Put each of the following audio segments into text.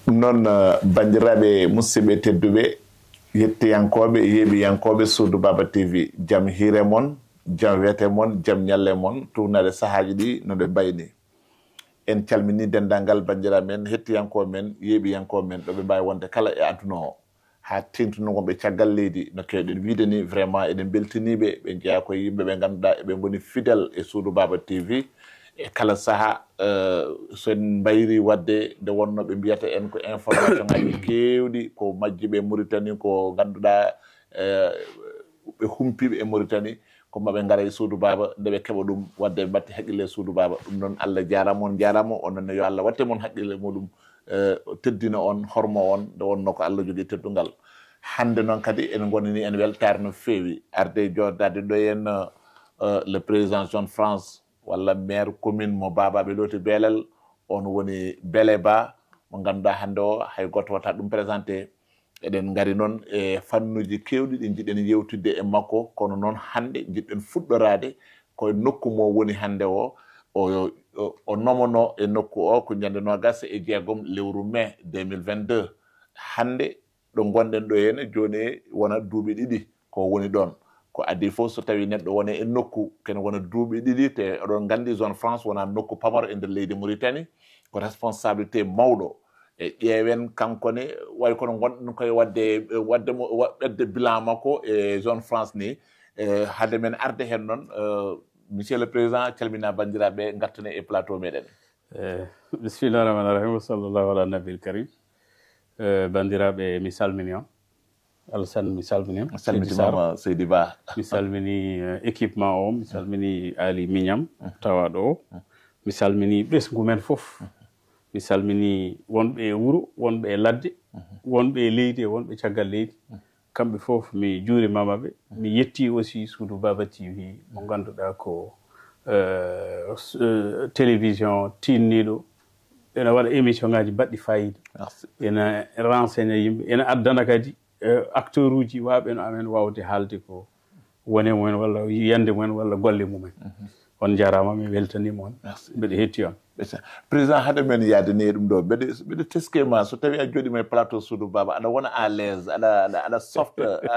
non bandiraɓe musidɓe tedduɓe yettiyankoɓe yeeɓiyankoɓe Suudu Baba TV jam hiire mon jam wiyete mon jam ñalle mon tuwnade sahaji ɗi no ɗe mbayni en calmini dendagal bandiraɓe men hettiyankoɓe men yeeɓiyankoɓe men ɗo ɓe mbawi wonde kala e aduna o ha tengtunogoɓe caggal leydi no kewɗen wiide ni vraiment eɗen beltiniɓe ɓe jeeya koye yimɓe ɓe ganduɗa eɓe goni fidèle e Suudu Baba TV e kala saaha sen mbayri wadde nde wonno ɓe mbiyata en ko information ngaji kewɗi ko majjiɓe e Mauritanie ko ganduɗa ɓe humpiɓe e Mauritanie ko maɓe gara e Suudu Baba nde ɓe keɓa ɗum wadde ɓe batti haqqille e Suudu Baba ɗum noon Allah jarama on jarama ononne yo Allah watte moon haqqille muɗum teddina on hormo on nde wonno ko Allah jogui teddugal hande noon kadi en gonani en weltare no fewi arde jordade ɗo en le président Jean France walla maire commune mo babaɓe ɗo to Belel on woni Bele Ba mo ganduɗa hande o hay goto wata ɗum présenté eɗen gari noon e fannuji kewɗi ɗi jiɗen yewtidde e makko kono noon hande jiɗɗen fuɗɗorade koye nokku mo woni hande o nomono e nokku o ko ñande nogas e jeegom lewru mai 2022 hande ɗo gonɗen ɗo henne joni wona duuɓi ɗiɗi ko woni ɗon ko adi fof so tawi neɗɗo woni e nokku kene wona duuɓi ɗiɗi te oɗon gandi zone France wona nokku pamaro e nder leydi Mauritanie ko responsabilité mawɗo e ƴeewen kankone way kono gonɗen koye ɓedde bilan makko e zone France ni hade men arde hen noon monsieur le président calmina bandiraɓe gartane e plateau meɗen bisimillah rahmani rahim wa sallllahu ala nabil karim bandiraɓe mi salmini on Alassane mi salmini salmitimama Seydi Ba mi salmini équipement o mi salmini Ali Mignam tawaɗo o mi salmini ɓesgu men fof mi salmini wonɓe e wuuro wonɓe e ladde wonɓe e leydi e wonɓe caggal leydi kamɓe fof mi juurimamaɓe mi yetti aussi Suudu Baba TV mo ganduɗa ko télévision tinniɗo ene waɗa émission ngaji mbaɗɗi fayida ene renseigné yimɓe ene addana kadi acteur uji waɓe no amen wawde haalde ko wone mumen walla yiyande mumen walla golle mumen on jarama mi weltanima on mbeɗa hetti on président haade men yaadani ɗum ɗo mbeɗa teskema so tawi a jooɗima e plateau Suudu Baba aɗa wona à l'aise aɗa soft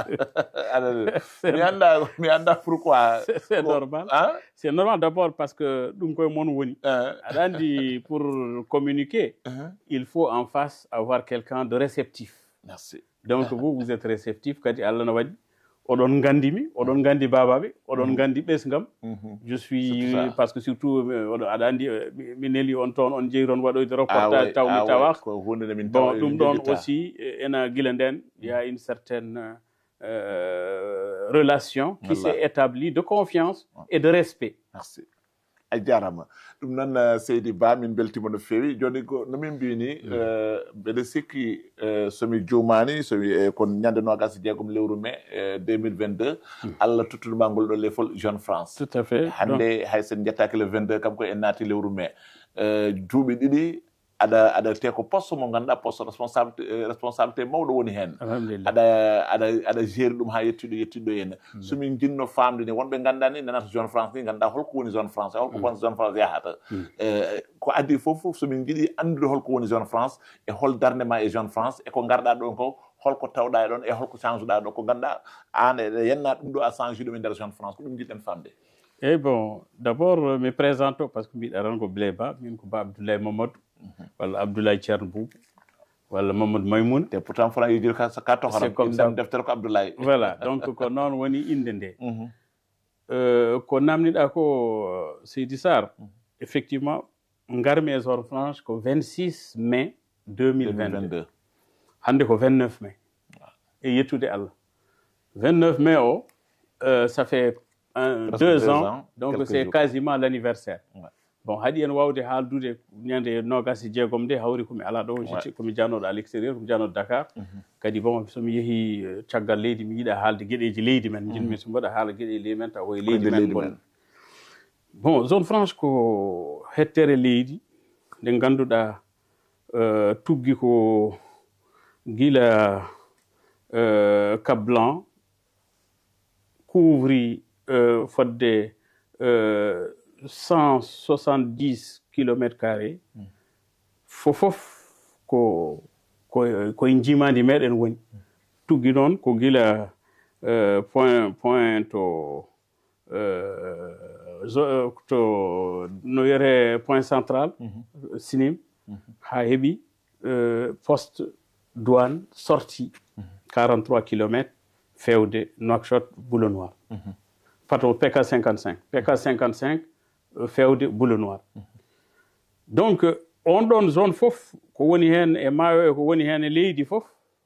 mi anda pourquoi c'est normal c'est normal d'abord parce que ɗum koye moon woni aɗa andi pour communiquer il faut en face avoir quelqu'un de réceptif. Merci. Donc vous êtes réceptif kadi Allah no waɗi oɗon gandimi oɗon gandi babaɓe oɗon gandi ɓesgam je suis parce que surtout aɗa andi mi neeli on toon on jeeyi toon waɗoyde reportage taw mi tawaka bon ɗum ɗon aussi ena guila nden il y a une certaine relation qui s'est établie de confiance et de respect. Merci. a jarama ɗum noon Seydi Ba min beltima no fewi joni ko nomin mbini mbeɗa sikki somi jumani somi kon ñande nogas jeegom lewru mai 2022 Allah tuttuɗuma ngol ɗo lefol Jeune France tout à fait hande hay sen jettaki le 22 kam ko en naati lewru mai duuɓi ɗiɗi aɗa te ko poste mo ganduɗa poste responsabilité mawɗo woni hen aɗa géri ɗum ha yettiɗo henna somin jinno famde ni wonɓe gandani nanata Zone France ni ganduɗa holko woni Zone France holko woni Zone France yahata ko addi foof somin jiiɗi andude holko woni Zone France e hol darde ma e Zone France e ko garɗa ɗon ko holko tawɗa e ɗon e holko change ɗa ɗo ko ganduɗa an eɗa yenna ɗum ɗo a change ɗum e nder Zone France ko ɗum jiɗɗen famde. Eh bon, d'abord me présente parce que mbiɗa tan ko Bele Ba min ko Ba Abdoulaye Mamadou walla Abdoulaye Thierno Boubou walla Mamadou Maymoun te pourtant fona yijir ka toxaram indam deftere ko Abdoulaye voilà donc ko noon woni inde nde ko namdiɗa ko Seydi Sarr effectivement garmi e Zone France ko 26 mai 2022 hande ko 29 mai e yettude Allah 29 mai o ça fait 2 ans donc c'est quasiment l'anniversaire. Bon haɗi en wawde haaldude ñande nogas e jeegom nde hawri komi ala ɗo komi janoɗo à l'extérieur komi janoɗo Dakar kadi bon somi yeehi caggal leydi mi yiiɗa haalde gueɗeji leydi men jinmi so mbaɗa haala gueɗe leydi men taw woye leydi men gon bon Zone France ko hettere leydi nde ganduɗa tuggi ko guila Cap Blanc couvri fodde 170 kilomètres carrés fofof ko koye jimadi meɗen woni tuggi noon ko gila point to no wiyete point central Sinim ha heeɓi poste douane sorti 43 kilomètres fewde Nouakchott Boule Noire pardon PK 55 fewde Boule Noire donc on ɗon zone fof ko woni hen e maayo e ko woni hen e leydi fof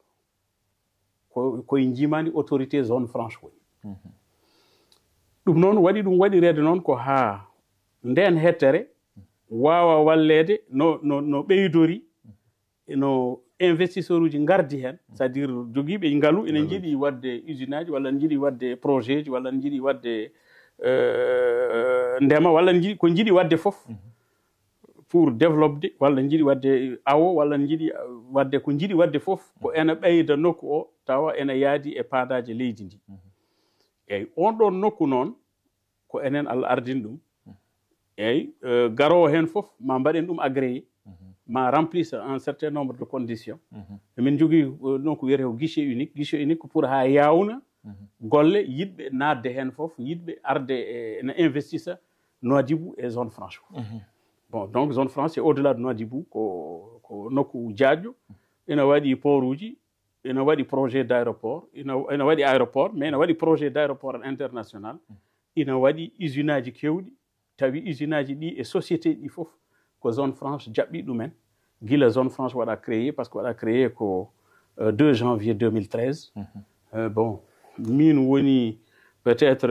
koye jimandi autorité zone franche woni ɗum noon waɗi ɗum waɗirede noon ko ha nden hettere wawa wallede no ɓeydori no investisseur uji gardi hen c'est à dire joguiɓe ngaalu ene jiiɗi wadde usine aji walla ne jiiɗi wadde projet ji walla ne jiiɗi wadde ndema walla ko jiiɗi wadde fof pour développer walla jiiɗi wadde awo walla jiiɗi wadde ko jiiɗi wadde fof ko ena ɓeyda nokku o tawa ena yaadi e paadaji leydi ndi eyyi on ɗon nokku noon ko enen Allah ardini ɗum eyyi garowo hen fof ma mbaɗen ɗum agréé ma remplisse un certain nombre de conditions emin jogui nokku wiyete ko guichet unique pour ha yawna golle yiɗɓe nadde hen fof yiɗɓe arde ene investissa Nouadhibou et zone franche bon donc zone franche c'est au-delà de Nouadhibou ko nokku jaajƴo ene waɗi port uji ene waɗi projet d'aéroport ene waɗi aéroport mais ene waɗi projet d'aéroport international ina waɗi usine aji kewɗi tawi usine aji ɗi e société ɗi fof ko zone franche jaɓɓi ɗumen gila zone franche waɗa créé par ce que waɗa créé ko 2 janvier 2013 bon min woni peut-être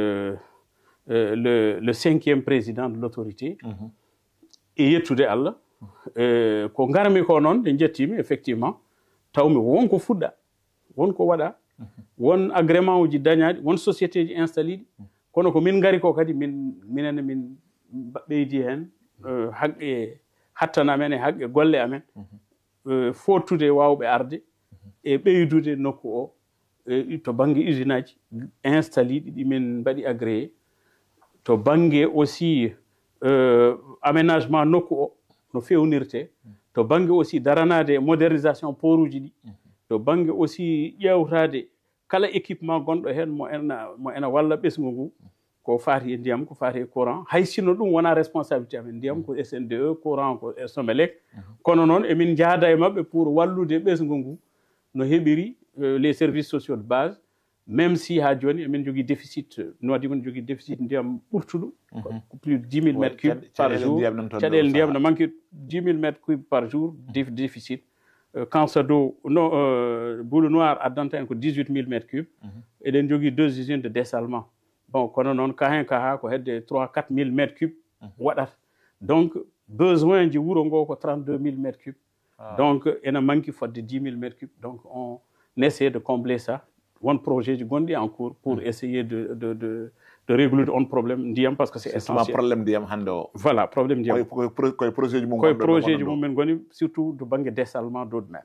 le 5e président de l'autorité e yettude Allah ko garmi ko noon nde jettimi effectivement tawmi wonko fuɗɗa wonko waɗa won agrément uji dañaɗi won société ji installé ɗi kono ko min gari ko kadi minenne min ɓeydi hen haqqe hattana amen e haqqe golle amen fottude wawɓe arde e ɓeydude nokku o to banggue usine aji installé ɗi min mbaɗi agréé to banggue aussi aménagement nokku o no fewnirte to banggue aussi daranade modernisation port uji ɗi to banggue aussi ƴewtade kala équipement gonɗo hen mo ena walla ɓesgu ngu ko faati e ndiyam ko faati e courant hay sinno ɗum wona responsabilité amen ndiyam ko SNDE courant ko Somelec kono noon emin jaada e mabɓe pour wallude ɓesgu ngu no heɓiri les services sociaux de base même si ha joni emin jogui déficit Nouadhibou ne jogui déficit ndiyam ɓurtuɗo ko plus de 10 000 mètres cubes par jour caɗele ndiyam no manque 10 000 mètres cubes par jour déficit Kansa d'eau Boule Noire addanta en ko 18 000 mètres cubes eɗen jogui 2 usines de dessalement bon kono noon kahen kaha ko hedde 3-4 000 mètres cubes waɗata donc besoin ji wuuro ngo ko 32 000 mètres cubes donc ena manque fodde 10 000 mètres cubes donc on essaie de combler ça won projet ji gonɗi en cours pour essayer de régler on problème ndiyam parce que c'est essentiel problème ndiyam hande o voilà problème ndiyam koye projet ji mum koye projet ji mumen goni surtout de banggue dessalement d'eau de mer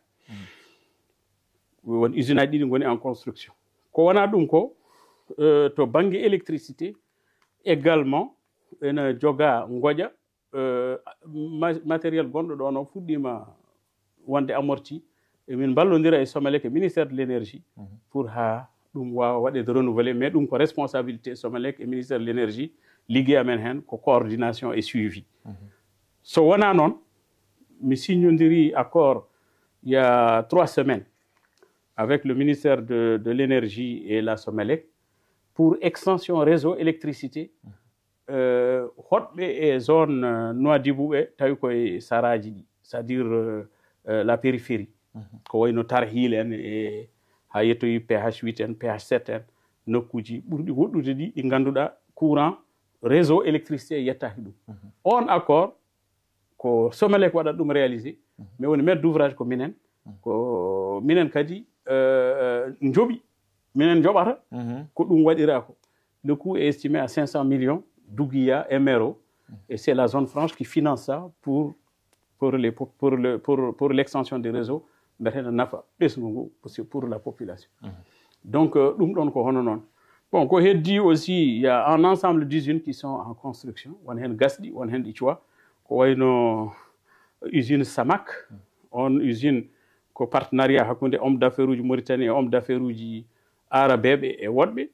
won usine aji ɗiɗi goni en construction ko wona ɗum ko to banggue électricité également ene joga goƴa matériel gonɗo ɗon o fuɗɗima wonde amorti emin ballodira e Somelec e ministère de l'énergie pour ha ɗum wawa waɗede renouvelé mais ɗum ko responsabilité Somelec e ministère de l'énergie liggey amen hen ko coordination et suivi so wona noon mi signodiri accord il y a 3 semaines avec le ministère de l'énergie et la Somelec pour extension réseau électricité hoɗɓe e zone Nouadhibou ɓe tawi koye saraji ɗi c'est à dire la périphérie ko wayno Tarhil en e ha yettoyi PH8 en PH7 en nokkuji ɓurɗi woɗɗude ɗi ɗi ganduɗa courant réseau électricité yettaki ɗum on accord ko Somelec waɗat ɗum réalisé mais woni maître d'ouvrage ko minen kadi jooɓi minen joɓata ko ɗum waɗira ko le coût est estimé à 500 millions Douguiya et Mero et c'est la zone franche qui finance ça pour l'extension des réseaux mbetene nafa ɓesgu ngu pour la population donc ɗum ɗon ko hono noon bon ko heddi aussi il y a un ensemble d'usines qui sont en construction won hen gasɗi won hen ɗi cuwa ko wayno usine Samak on usine ko partenariat hakkunde homme d'affaires uji Mauritanie et homme d'affaires uji arabeɓe e woɗɓe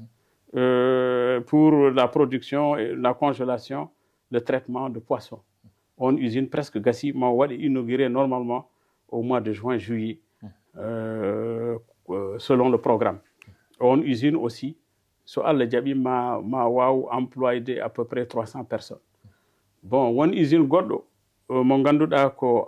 pour la production et la congélation, le traitement de poissons. On usine presque gasi ma waɗi inauguré normalement au mois de juin juillet selon le programme. On usine aussi so Allah jaɓi ma waw employé à peu près 300 personnes. Bon, won usine goɗɗo mo ganduɗa ko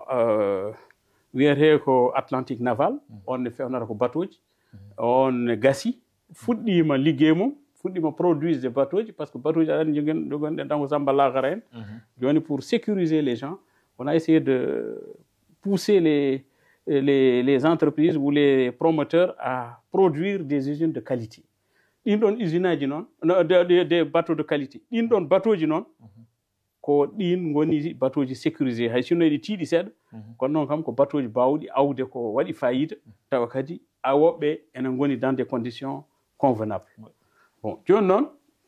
wiyete ko Atlantique Naval, on ne fewnata ko bateau ji, on gasi fuɗɗima liggey mum, fuɗɗima produise des bateaux parce que bateau ji aɗani jogonɗen tan ko Samba Lakara en. Joni pour sécuriser les gens, on a essayé de pousser les entreprises ou les promoteurs à produire des usines de qualité. Ɗin ɗon usinaji noon des bateaux de qualité. Ɗin ɗon bateau ji noon ko ɗin goni bateau ji sécurisé hay sinno ɗi tiiɗi seeɗa kono noon kam ko bateau ji bawɗi awde ko waɗi fayida tawa kadi awoɓɓe enen goni dans des conditions convenables. Bon joni noon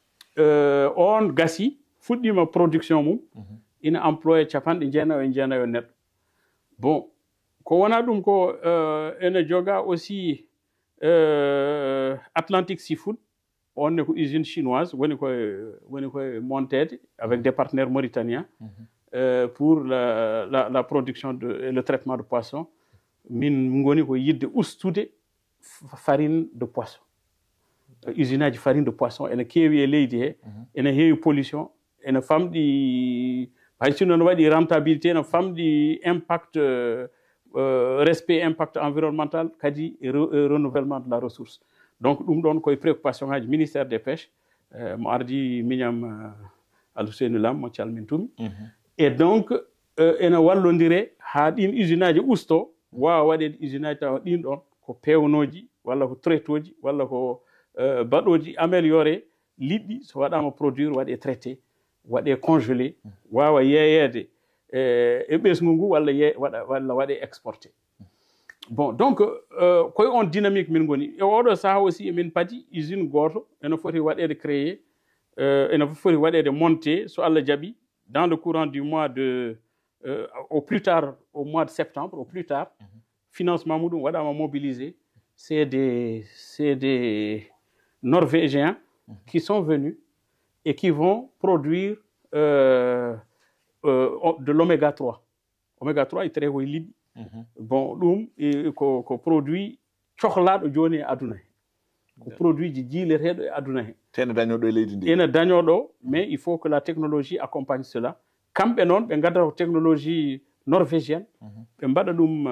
on gasi fuɗɗima production mum ina employé capanɗe jeenayo neɗɗo. Bon ko wona ɗum ko ene joga aussi Atlantic Seafood, on est une usine chinoise, on est montée avec des partenaires mauritaniens pour la production et le traitement de poissons. Min ngoni ko yidde ustude farine de poisson. Usinage farine de poisson ene keewi e leydi he, ene heewi pollution, ene famɗi hay sinno no waɗi rentabilité, ene famɗi impact respect impact environnemental kadi renouvellement de la ressource. Donc ɗum ɗon koye préoccupation ngaji ministère des pêches mo ardi miñam Alseynou Lam mo calmintumi. Et donc ene wallodire ha ɗin usinaji usto wawa waɗede usinaji tawa ɗin ɗon ko pewnoji walla ko traitoji walla ko baɗoji amélioré liɗɗi so waɗama produire waɗe traité waɗe congelé wawa yeeyede e ɓesgu ngu walla waɗe exporté. Bon donc koye on dynamique min goni e oɗo saha aussi emin padi usine goto ene foti waɗede créé ene foti waɗede monté so Allah jaɓi dans le courant du mois de au plus tard au mois de septembre au plus tard financement muɗum waɗama mobilisé. C'est des Norvégiens qui sont venus et qui vont produire de l'oméga 3. Oméga 3 est très libre. Bon, ko produit cohlaɗo joni e aduna he. Ko produit ji jiileteɗo e aduna he. Tene dañoɗo e leydi ndi. Ene dañoɗo, mais il faut que la technologie accompagne cela. Kamɓe noon ɓe gaddata technologie norvégienne, ɓe mbaɗa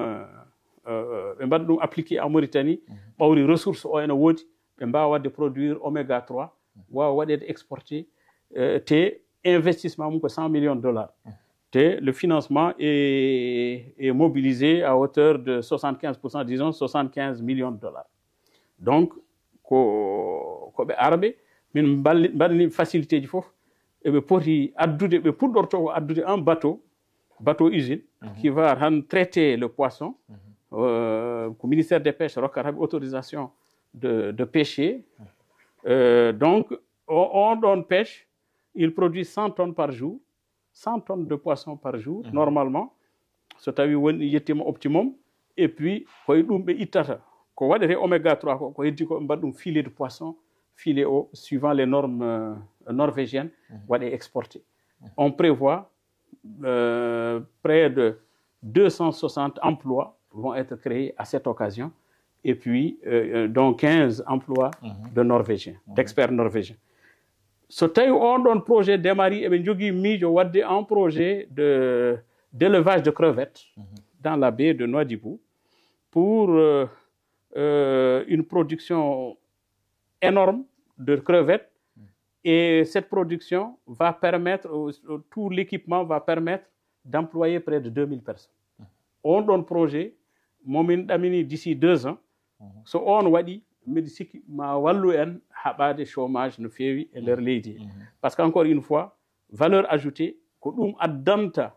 ɗum appliqué en Mauritanie, ɓawri ressource o ene woodi, ɓe mbawa wadde produire oméga 3, wawa waɗede exporté, te investissement mum ko $100 millions. Le financement est mobilisé à hauteur de 75%, disons 75 millions de dollars. Donc, ko ɓe arabe min mbaɗani facilité ji fof eɓe poti addude ɓe puɗɗorto ko addude un bateau usine qui va traiter le poisson. Au ministère des pêches rokkata autorisation de pêcher. Donc, on pêche, il produit 100 tonnes par jour. 100 tonnes de poissons par jour, normalement. So tawi woni yettima optimum. Et puis, koye ɗum ɓe ittata. Ko waɗete oméga 3 ko heddi ko ɓe mbaɗa ɗum filet de poisson, filet o, suivant les normes norvégiennes, waɗe exporté. On prévoit près de 260 emplois vont être créés à cette occasion. Et puis, dont 15 emplois de Norvégiens, d'experts norvégiens. So tawi on ɗon projet démarri eɓe jogui miijo wadde un projet d'élevage de crevettes dans la baie de Nouadhibou pour une production énorme de crevettes. Et cette production va permettre, tout l'équipement va permettre d'employer près de 2000 personnes. On ɗon projet momin ɗamini d'ici 2 ans. So on waɗi mbiɗa sikki ma wallu en haɓade chômage no feewi e nder leydi. Parce qu'encore une fois valeur ajoutée ko ɗum addanta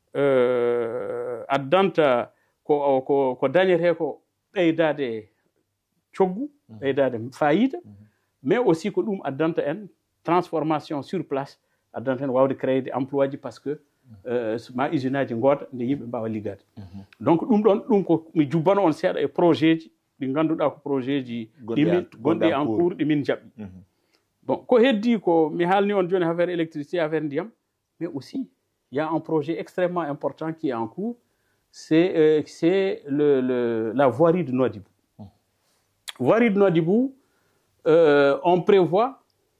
ko dañete ko ɓeydade coggu ɓeydade fayida, mais aussi ko ɗum addanta en transformation sur place addanta en wawde créer des emplois ji parce que ma usine aji gooda nde yimɓe mbawa liggade. Donc ɗum ko mi jubbano on seeɗa e projet ji ɗi ngannduɗaa ko projet ji gonɗi en cours ɗi min jaɓɓi. Bon, ko heddi ko mi haalni on joni affaire électricité, affaire ndiyam, mais aussi il y a un projet extrêmement important qui est en cours, c'est la voirie de Nouadhibou. Voirie de Nouadhibou, on prévoit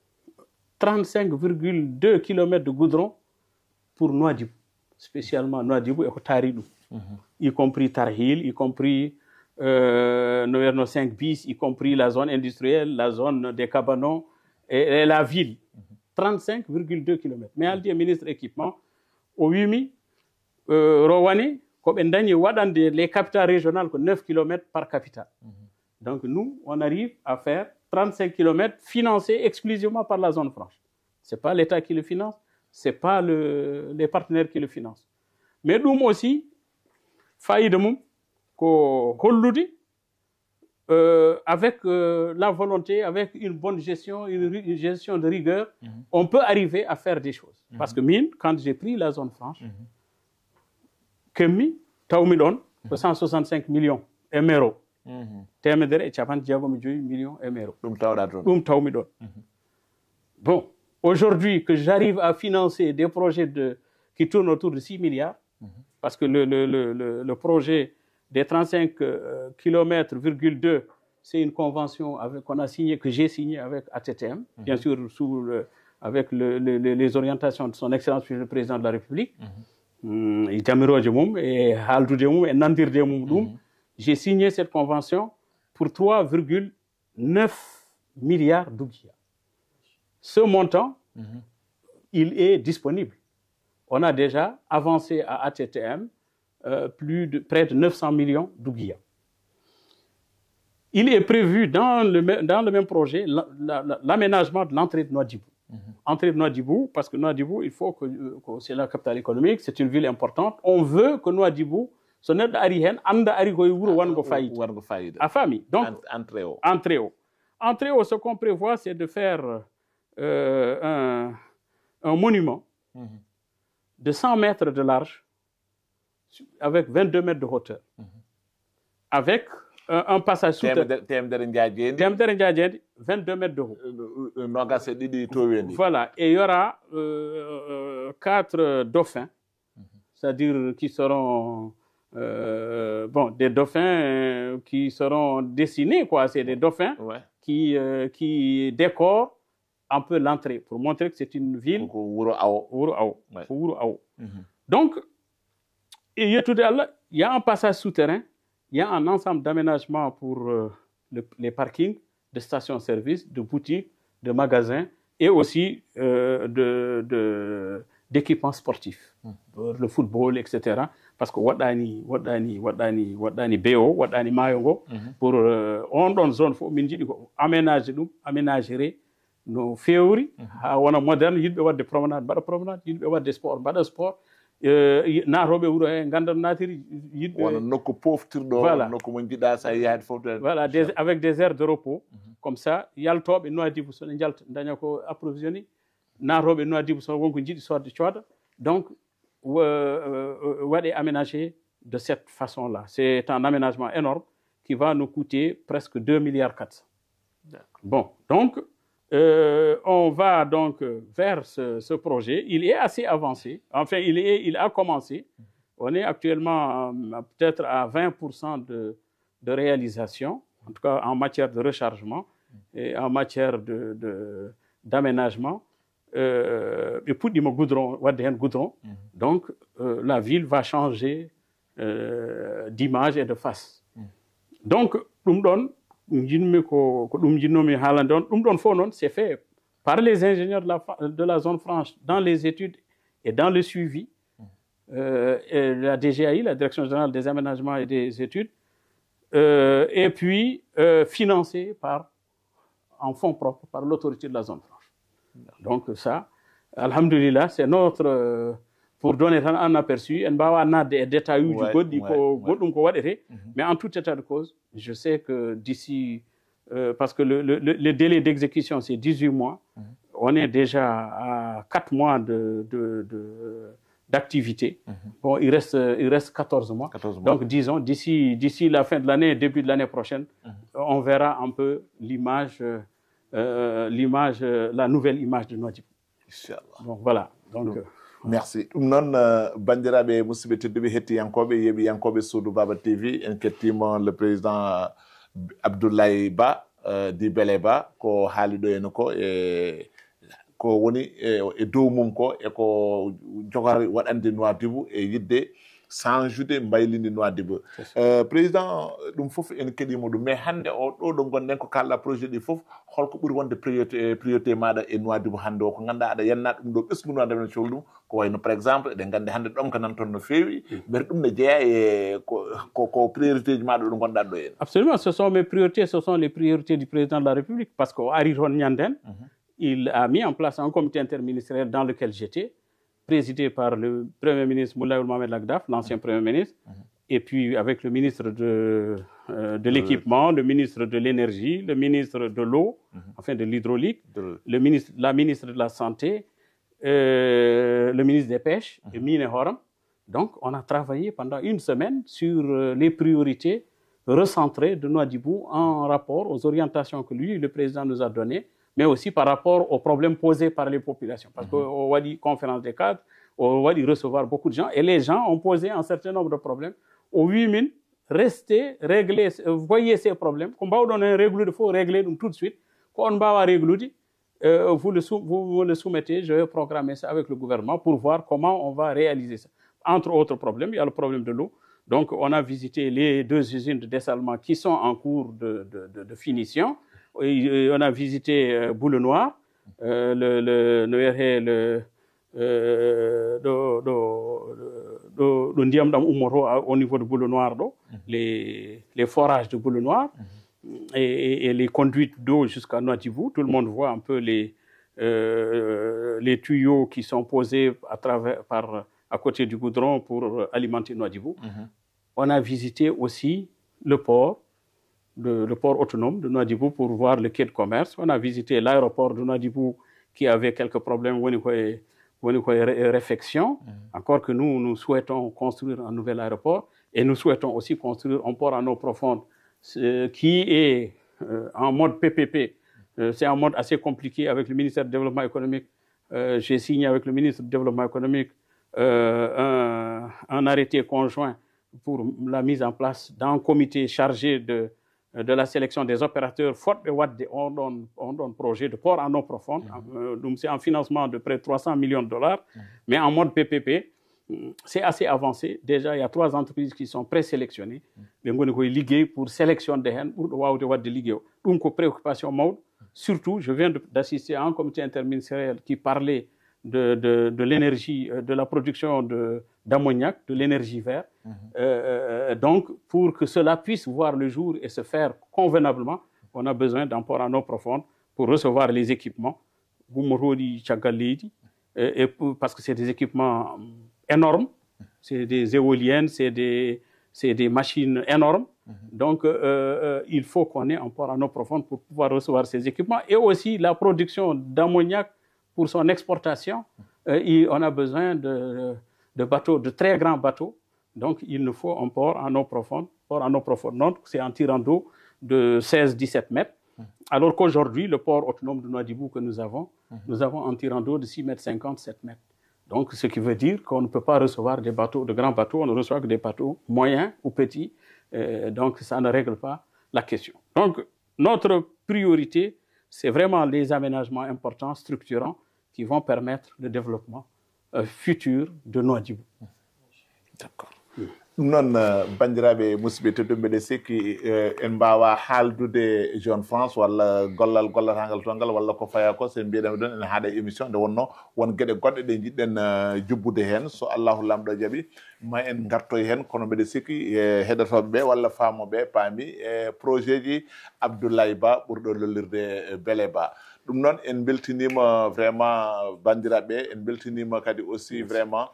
35,2 km de goudron pour Nouadhibou, spécialement Nouadhibou et Taridou, y compris Tarhil, y compris Noverno 5 bis, y compris la zone industrielle, la zone des Cabanons et la ville. 35,2 km. Mais elle dit ministre équipement, au 8 Rowane, comme les capitales régionales, 9 km par capitale. Donc nous, on arrive à faire 35 km financés exclusivement par la zone franche. Ce n'est pas l'État qui le finance, ce n'est pas les partenaires qui le financent. Mais nous aussi, faillite ko hollude avec la volonté, avec une bonne gestion, une gestion de rigueur, on peut arriver à faire des choses. Parce que mine, quand j'ai pris la zone franche, Kemi, Taoumidon, 165 millions MRO. Temedere et Chapan Diagomi millions MRO. Bon, aujourd'hui que j'arrive à financer des projets qui tournent autour de 6 milliards, parce que le projet des 35 km,2, c'est une convention qu'on a signée, que j'ai signée avec ATTM, bien sûr avec les orientations de son Excellence le Président de la République. J'ai signé cette convention pour 3,9 milliards d'ouguiya. Ce montant, il est disponible. On a déjà avancé à ATTM près de 900 millions d'ouguiya. Il est prévu dans le même projet l'aménagement de l'entrée de Nouadhibou. Entrée de Nouadhibou, parce que Nouadhibou, il faut que c'est la capitale économique, c'est une ville importante. On veut que Nouadhibou, so neɗɗo ari hen anda ari koye wuro wango fayida a famille. Donc entrée haut, ce qu'on prévoit, c'est de faire un monument de 100 mètres de large avec 22 mètres de hauteur, avec un passage souterrain 22 mètres de haut. Voilà, et il y aura 4 dauphins, c'est-à-dire qui seront des dauphins qui seront dessinés, quoi. C'est des dauphins qui décorent un peu l'entrée pour montrer que c'est une ville. Donc, il y a un passage souterrain, il y a un ensemble d'aménagements pour les parkings, de stations-service, de boutiques, de magasins et aussi d'équipements sportifs, le football, etc. Parce que waɗani BO, waɗani Mayongo, pour on donne zone fo min jiɗi ko aménagerait no fewri ha wona moderne, yimɓe wadde promenade mbaɗa promenade, yimɓe wadde sport mbaɗa sport, naatoɓe wuro he gandon natiri yimɓe wona nokku poftirɗo, nokku mo jiɗa sa yaade fof. Voilà, avec des aires de repos, comme ça yaltoɓe Nouadhibou so ɓe jalta daña ko approvisionné, naatoɓe Nouadhibou so wonko jiɗi sodde cooda. Donc aménagé de cette façon-là. C'est un aménagement énorme qui va nous coûter presque 2,4 milliards. Bon, donc, on va donc vers ce projet. Il est assez avancé. Enfin, il a commencé. On est actuellement peut-être à 20% de réalisation, en tout cas en matière de rechargement et en matière d'aménagement. Et pour dire goudron, donc la ville va changer d'image et de face. Donc, c'est fait par les ingénieurs de la zone franche dans les études et dans le suivi. Et la DGAI, la Direction générale des aménagements et des études, et puis financé en fonds propres par l'autorité de la zone franche. Donc ça, alhamdulillah, c'est notre, pour donner un aperçu, des détails mais en tout état de cause, je sais que d'ici, parce que le délai d'exécution, c'est 18 mois, on est déjà à 4 mois d'activité. Bon, il reste 14 mois. 14 mois. Donc, disons, d'ici la fin de l'année, début de l'année prochaine, on verra un peu la nouvelle image de Nouadhibou. Inchallah. Donc, voilà. Donc, merci. Ɗum noon bandiraɓe musidɓe tedduɓe hettiyankoɓe yeeɓiyankoɓe Sodou Baba TV en kettimo le président Abdoulaye Ba di Bélé Ba ko haali ɗo henna ko ko woni e dow mum ko eko jogori waɗande Nouadhibou e yidde changeude mbaylinde Nouadhibou. Président ɗum fof en keɗimo ɗum mais hannde o ɗo ɗo gonɗen ko kalɗa projet ɗi fof holko ɓuri wonde priorité maɗa e Nouadhibou hannde o ko ganduɗa aɗa yenna ɗum ɗo ɓesguno aɗa men cohli ɗum ko wayno par exemple eɗen gandi hannde ɗom ko nan toon no feewi mbete ɗum ne jeeya e ko priorité ji maɗa ɗo gonɗa ɗo hen. Absolument, ce sont mes priorités, ce sont les priorités du président de la République parce qu'au ari toon ñanden il a mis en place un comité interministériel dans lequel j'étais, présidé par le Premier ministre Moulaye Mohamed Lagdaf, l'ancien Premier ministre, et puis avec le ministre de l'équipement, le ministre de l'énergie, le ministre de l'eau, enfin de l'hydraulique, la ministre de la Santé, le ministre des Pêches, et Mine Horam. Donc, on a travaillé pendant une semaine sur les priorités recentrées de Nouadhibou en rapport aux orientations que lui, le président, nous a données, mais aussi par rapport aux problèmes posés par les populations. Parce qu'au Wadi conférence des cadres, on va recevoir beaucoup de gens, et les gens ont posé un certain nombre de problèmes. Au 8000, restez, réglez, voyez ces problèmes. Comme on donne il faut régler tout de suite. Quand on va régler, vous le soumettez, je vais programmer ça avec le gouvernement pour voir comment on va réaliser ça. Entre autres problèmes, il y a le problème de l'eau. Donc, on a visité les 2 usines de dessalement qui sont en cours de finition. Et on a visité Boule Noire, au niveau de Boule Noire, les forages de Boule Noire et les conduites d'eau jusqu'à Nouadhibou. Tout le monde voit un peu les tuyaux qui sont posés à côté du goudron pour alimenter Nouadhibou. On a visité aussi le port autonome de Nouadhibou pour voir le quai de commerce. On a visité l'aéroport de Nouadhibou qui avait quelques problèmes de réfection. Encore que nous souhaitons construire un nouvel aéroport et nous souhaitons aussi construire un port en eau profonde qui est en mode PPP. C'est un mode assez compliqué avec le ministère du Développement économique. J'ai signé avec le ministre du Développement économique un arrêté conjoint pour la mise en place d'un comité chargé de la sélection des opérateurs. On donne projet de port en eau profonde. Donc c'est un financement de près de 300 millions de dollars, mais en mode PPP. C'est assez avancé. Déjà, il y a 3 entreprises qui sont présélectionnées. Pour sélectionner des lignes. Donc, préoccupation, surtout, je viens d'assister à un comité interministériel qui parlait de l'énergie, de la production d'ammoniac, de l'énergie verte. Donc, pour que cela puisse voir le jour et se faire convenablement, on a besoin d'un port en eau profonde pour recevoir les équipements. Parce que c'est des équipements énormes, c'est des éoliennes, c'est des machines énormes. Donc, il faut qu'on ait un port en eau profonde pour pouvoir recevoir ces équipements. Et aussi la production d'ammoniac pour son exportation. On a besoin de bateaux, de très grands bateaux. Donc, il nous faut un port en eau profonde. Port en eau profonde, donc c'est un tirant d'eau de 16-17 mètres. Alors qu'aujourd'hui, le port autonome de Nouadhibou que nous avons un tirant d'eau de 6 mètres 57 mètres. Donc, ce qui veut dire qu'on ne peut pas recevoir des bateaux, de grands bateaux, on ne reçoit que des bateaux moyens ou petits. Donc, ça ne règle pas la question. Donc, notre priorité, c'est vraiment les aménagements importants, structurants, qui vont permettre le développement futur de Nouadhibou. D'accord. Non, bandiraɓe musidɓe tedduɓe mbeɗe sikki en mbawa haaldude Jeune France walla gollatangal tongal walla ko faya ko sen mbiyeɗami ɗon ene haaɗa émission nde wonno won gueɗe goɗɗe ɗe jiɗɗen jubbude hen so Allahu lamɗo jaaɓi ma en gartoy hen kono mbeɗe sikki heɗotoɓeɓe walla famoɓe paami projet ji Abdoulaye Ba ɓurɗo lollirde Bélé Ba. ɗum noon en beltinima vraiment bandiraɓe en beltinima kadi aussi vraiment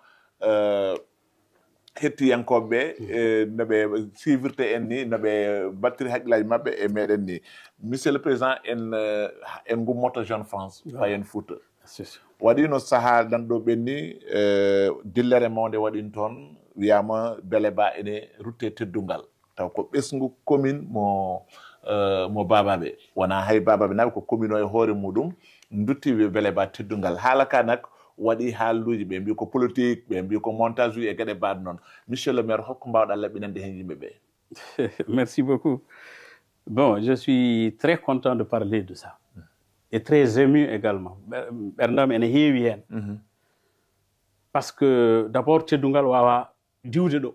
hettiyankoɓe noɓe suivirte en ni noɓe battiri haqqillaji mabɓe e meɗen ni. Monsieur le président en gummoto Jeune France fayen Fouta waɗino sahaa nan ɗo ɓenni dillere mawde waɗin toon wiyama Bele Ba ene rutte teddungal taw ko ɓesngu commune mo babaɓe wona hay babaɓe naɓe ko commune o e hoore muɗum dutti Bele Ba teddungal haala ka nak waɗi haalluji ɓe mbi ko politique ɓe mbi ko montage uji e gueɗe mbaɗe noon monsieur le maire hokko mbawɗa laɓɓinande hen yimɓe ɓe. Merci beaucoup. Bon, je suis très content de parler de ça. Et très ému également. Bernam ene heewi hen. Parce que d'abord teddungal wawa diwde ɗo.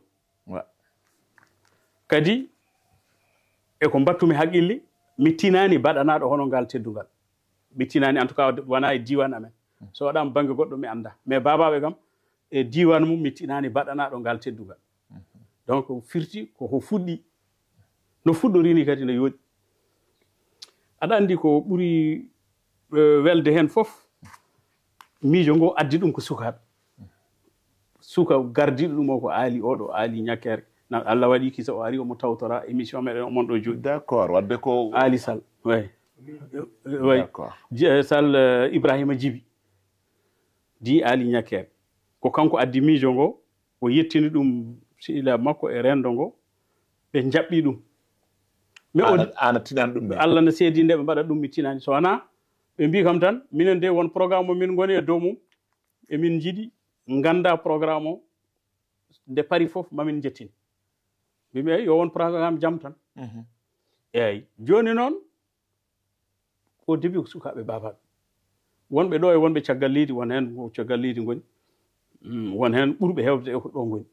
Kadi eko battumi haqqille mi tinani baɗanaɗo hono ngal teddungal. Mi tinani en tout cas wona e diwan amen. So waɗama banggue goɗɗo mi anda. Mais babaɓe kam e diwan mum mi tinani baɗanaɗo ngal teddugal. Donc firti koko fuɗɗi. No fuɗɗorini kadi no yooɗi. Aɗa andi ko ɓuuri welde hen fof miijo ngo addi ɗum ko sukaɓe. Suka gardiɗo ɗum o ko aali oɗo aali ñakkere. Allah waɗi kisa o ari omo tawtora émission meɗen omon ɗo jooɗi. D'accord wadde ko Ali Sall oui. Oui. Sall Ibrahima Djibi di Ali ñakkere ko kanko addi miijo ngo o yettini ɗum sihila makko e rendo ngo ɓe jaɓɓi ɗum. Mais ana tinani ɗum Allah no seedi nde ɓe mbaɗa ɗum mi tinani so wona ɓe mbi kam tan minen de won programme o min goni e dow mum emin jiiɗi ganda programme o nde pari fof mamin jettini mbimi eyi yo won programme jaam tan eyyi joni noon au début ko sukaɓe babaɓe wonɓe ɗo e wonɓe caggal leydi won hen ko caggal leydi goni won hen ɓurɓe hewde e ko ɗo goni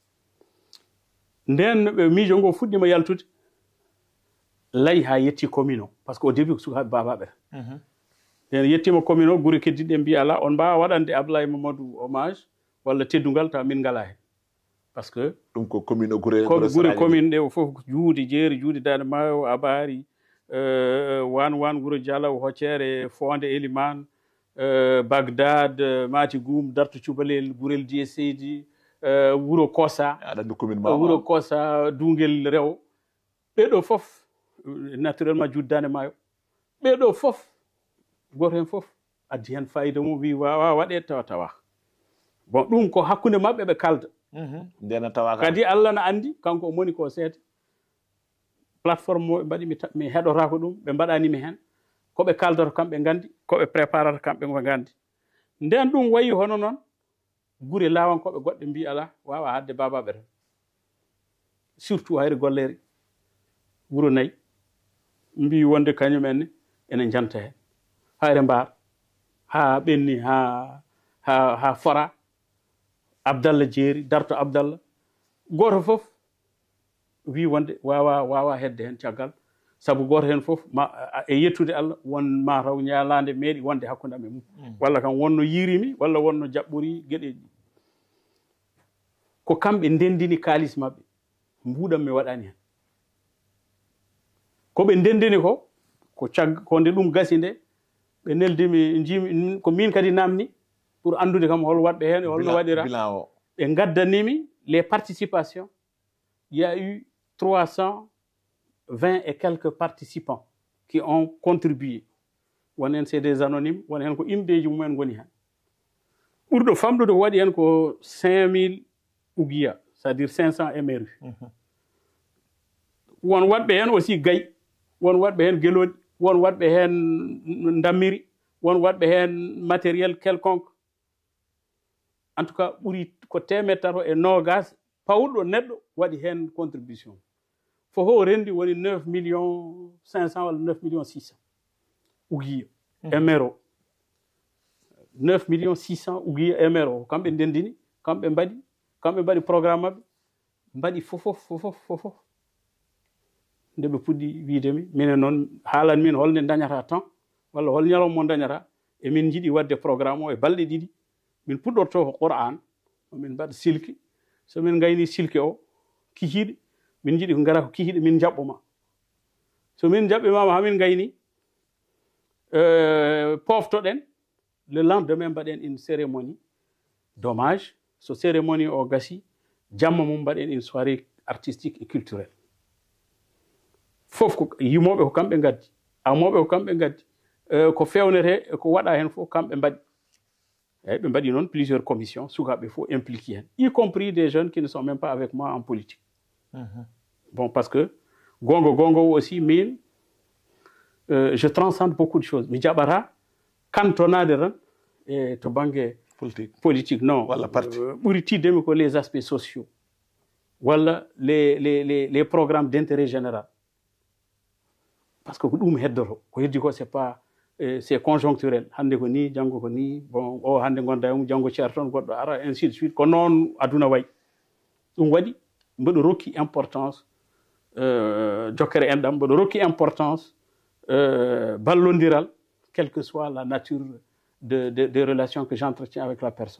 nden ɓe miijo ngo fuɗɗima yaltude layi ha yetti commune o par ce que au début ko sukaɓe babaɓe nden yettima commune o guure keddiɗe mbi ala on mbawa waɗande Abdoulaye Mamadou hommage walla teddungal taw min ngala hen par ce que ɗum ko commune o guure commune ɗe o foof juuɗe jeeri juuɗe Dande Maayo Abari wan Wuro Dialaw Hoccere Fonde Elimane Bagdad Mati Goum Darto Cubalel Gurel Diye Seydi Wuro Kosa aɗa commune ma Wuro Kosa Dungel Rew ɓeɗo fof naturellement juuɗe Dande Maayo ɓeɗo fof goto hen fof addi hen fayida mum wi wawa waɗe tawa bon ɗum ko hakkude mabɓe ɓe kalda ndena tawa kadi Allah no andi kanko o moni ko seede plateforme o ɓe mbaɗi mi heɗotako ɗum ɓe mbaɗanimi hen koɓe kaldata kamɓe gandi koɓe préparata kamɓe ko gandi nden ɗum wayi hono noon guure lawankoɓe goɗɗe mbi ala wawa hadde babaɓe tan surtout hayre golleri Wuro Nayyi mbi wonde kañumen ene janta hen hayre mbar ha ɓenni ha fora Abdallah jeeri Darto Abdallah goto fof wi wonde wawa hedde hen caggal saabu goto hen fof e yettude Allah won mataw ñalande meeɗi wonde hakkude amen mum walla kam wonno yirimi walla wonno jaɓɓori gueɗeji ko kamɓe ndendini kalis mabɓe mbuɗam mi waɗani hen koɓe ndendini ko nde ɗum gasi nde ɓe neldimi jimi ko min kadi namni pour andude kam hol waɗɓe hen e holno waɗira ɓe gaddanimi les participations il y a eu 320 et quelques participants qui ont contribué wonen c'est des anonymes wonen ko indeji mumen goni hen ɓurɗo famɗude ko waɗi hen ko 5000 ouguiya c'est à dire 500 MRU won waɗɓe hen aussi gayi won waɗɓe hen gueloɗi won waɗɓe hen dammiri won waɗɓe hen matériel quelconque en tout cas ɓuri ko 100 pawɗo neɗɗo waɗi hen contribution fofo rendi woni 9 millions 500 walla 9 millions 600 ouguiya MRO 9 millions 600 ouguiya MRO kamɓe ndendini kamɓe mbaɗi programme mabɓe mbaɗi fofof nde ɓe puɗɗi wiidemi minen noon haalan min holnde dañata temps walla hol ñalawma mo dañata emin jiiɗi wadde programme o e balɗe ɗiɗi min puɗɗorto ko Qur'an min mbaɗa silki so min gayni silki o kikiɗe min jiiɗi ko gara ko kikiɗe min jaɓɓoma so min jaɓɓimama hamin gayni poftoɗen le lendemain mbaɗen une cérémonie d'hommage so cérémonie o gasi jamma mum mbaɗen une soirée artistique et culturelle fof ko yimoɓe ko kamɓe gaddi amoɓe ko kamɓe gaddi ko fewnete ko waɗa hen fof kamɓe mbaɗi ɓe mbaɗi noon plusieurs commissions sukaɓe fof impliqué hen, y compris des jeunes qui ne sont même pas avec moi en politique. Bon, parce que gongo aussi, min je transcende beaucoup de choses. Mi jaɓata cantonade tan e to banggue politique non, walla parti ɓuri tiddemi ko les aspects sociaux walla les programmes d'intérêt général, parce que ko ɗum heddoto ko heddi ko c'est pas c'est conjoncturel, hande ko ni janggo ko ni, bon o hande gonda e janggo ceerto toon goɗɗo ara ainsi de suite, ko noon aduna wayi. ɗum waɗi mboɗo rokki importance jokkere enɗam, mboɗo rokki importance ballodiral, quelle que soit la nature des relations que j'entretiens avec la personne.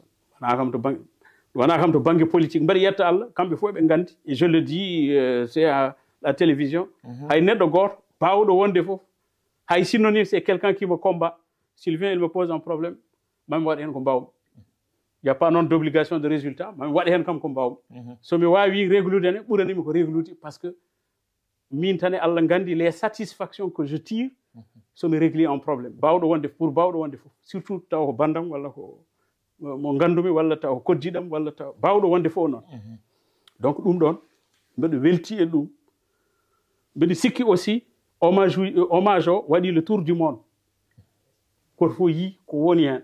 wona kam to banggue politique mbaɗa yetta Allah, kamɓe fof ɓe gandi, et je le dis c'est à la télévision, hay neɗɗo goto bawɗo wonde fof, hay synonyme c'est quelqu'un qui me combat, s'il vient il me pose un problème, mami waɗa hen ko mbawmi. Il n'y a pas non d'obligation de résultat, mami waɗa hen kam ko mbawmi. So mi wawi réglude ne ɓuranimi ko réglude, parce que min tane Allah gandi les satisfactions que je tire so mi régli un problème bawɗo wonde pour bawɗo wonde fof, surtout taw ko bandam walla ko mo gandumi walla taw ko koddiɗam walla taw bawɗo wonde fof noon. Donc ɗum ɗon mbeɗo welti e ɗum. Mbeɗo sikki aussi hommage o waɗi le tour du monde, koto fof yi ko woni hen.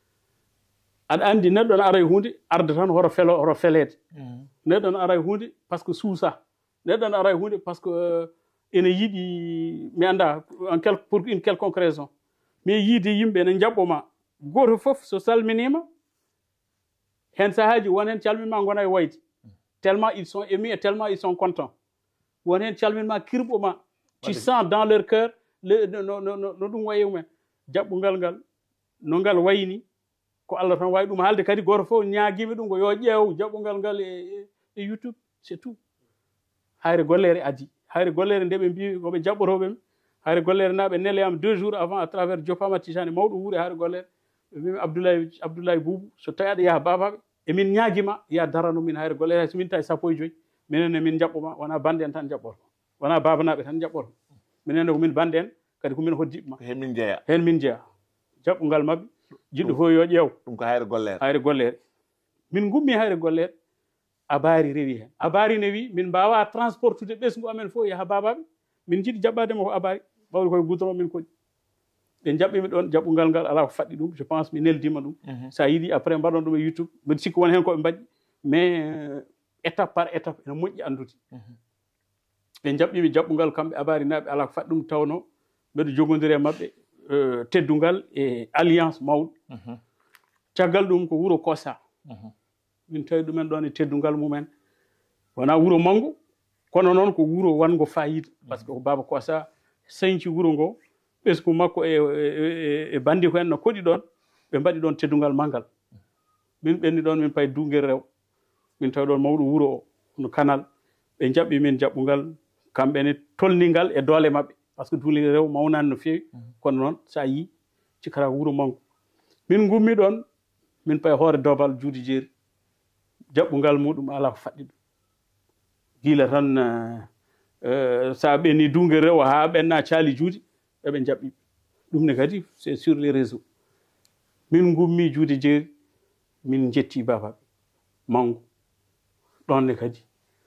aɗa andi neɗɗo ne ara e hunde arda tan horo felede, neɗɗo ne ara e hunde par ce que suusa, neɗɗo ne ara e hunde par ce que ene yiɗi mi anda pour une quelconque raison, mais yiide yimɓe ene jaɓɓoma, goto fof so salminima hen sahaji won hen calminma gona e wayde, tellement ils sont émus et tellement ils sont contents, won hen calminma kirɓoma, tu sens dans leur cœur no ɗum wayi mumen, jaɓɓugal ngal no ngal wayni ko Allah tan wawi ɗum haalde. Kadi goto fof ñaaguimi ɗum ko yo ƴeew jaɓɓugal ngal e YouTube, c'est tout. hayre gollere adi, hayre gollere nde ɓe mbi koɓe jaɓɓotoɓemi, hayre gollere naɓe neleyam 2 jours avant à travers Diopama Tijani mawɗo wuuri hayre gollere, ɓe mbimi Abdoulaye Boubou so tawi aɗa yaha babaɓe emin ñaaguima ya darano min hayre gollere hay so min tawi 15 minenne min jaɓɓoma, wona bande en tan jaɓɓoto, wona babanaɓe tan jaɓɓoto, minenne ko min bande en kadi komin hoddiɓema, hen min jeeya jaɓɓugal mabɓe jiɗɗo fof yo ƴeew ɗum ko hayre gollere. Min gummi hayre gollere, abari rewi hen, abari ne wi min mbawa transportude ɓesgu amen fof yaha babaɓe, min jiiɗi jaɓɓademo ko abari ɓawde koye goudron min koƴi. ɓe jaɓɓimi ɗon jaɓɓugal ngal ala ko faɗɗi ɗum, je pense mi neldima ɗum, sa yiiɗi après mbaɗon ɗum e YouTube, mbeɗa sikki won hen koɓe mbaɗi, mais étape par étape ene moƴƴi andude. ɓe jaɓɓimi jaɓɓugal kamɓe abari naɓe ala ko faɗɗi ɗum, tawno mbeɗa jogodiri e mabɓe teddugal e alliance mawɗo. caggal ɗum ko wuuro Kossa, min tawi ɗumen ɗon e teddugal mumen, wona wuuro manggo kono noon ko wuuro wango fayida, par ce que ko Baba Kossa sañci wuuro ngo, ɓesgu makko e bandi ko en no koɗi ɗon, ɓe mbaɗi ɗon teddugal manggal. min ɓenni ɗon min payi Dunguel Rew, min tawi ɗon mawɗo wuuro o no Kanal, ɓe jaɓɓi min jaɓɓugal kamɓene tolningal e doole mabɓe, par ce que Dunguel Rew mawnani no fewi, kono noon sa yi cikata wuuro manggo. min gummi ɗon min payi hoore Dobal Juuɗe Jeeri, jaɓɓugal muɗum ala ko faɗɗi ɗum, gila tan sa ɓenni Dunguel Rew ha ɓenna caali Juuɗe eɓe jaɓɓi ɗum ne kadi c'est sur les réseaux. min gummi Juuɗe Jeeri min jetti babaɓe manggo ɗon ne kadi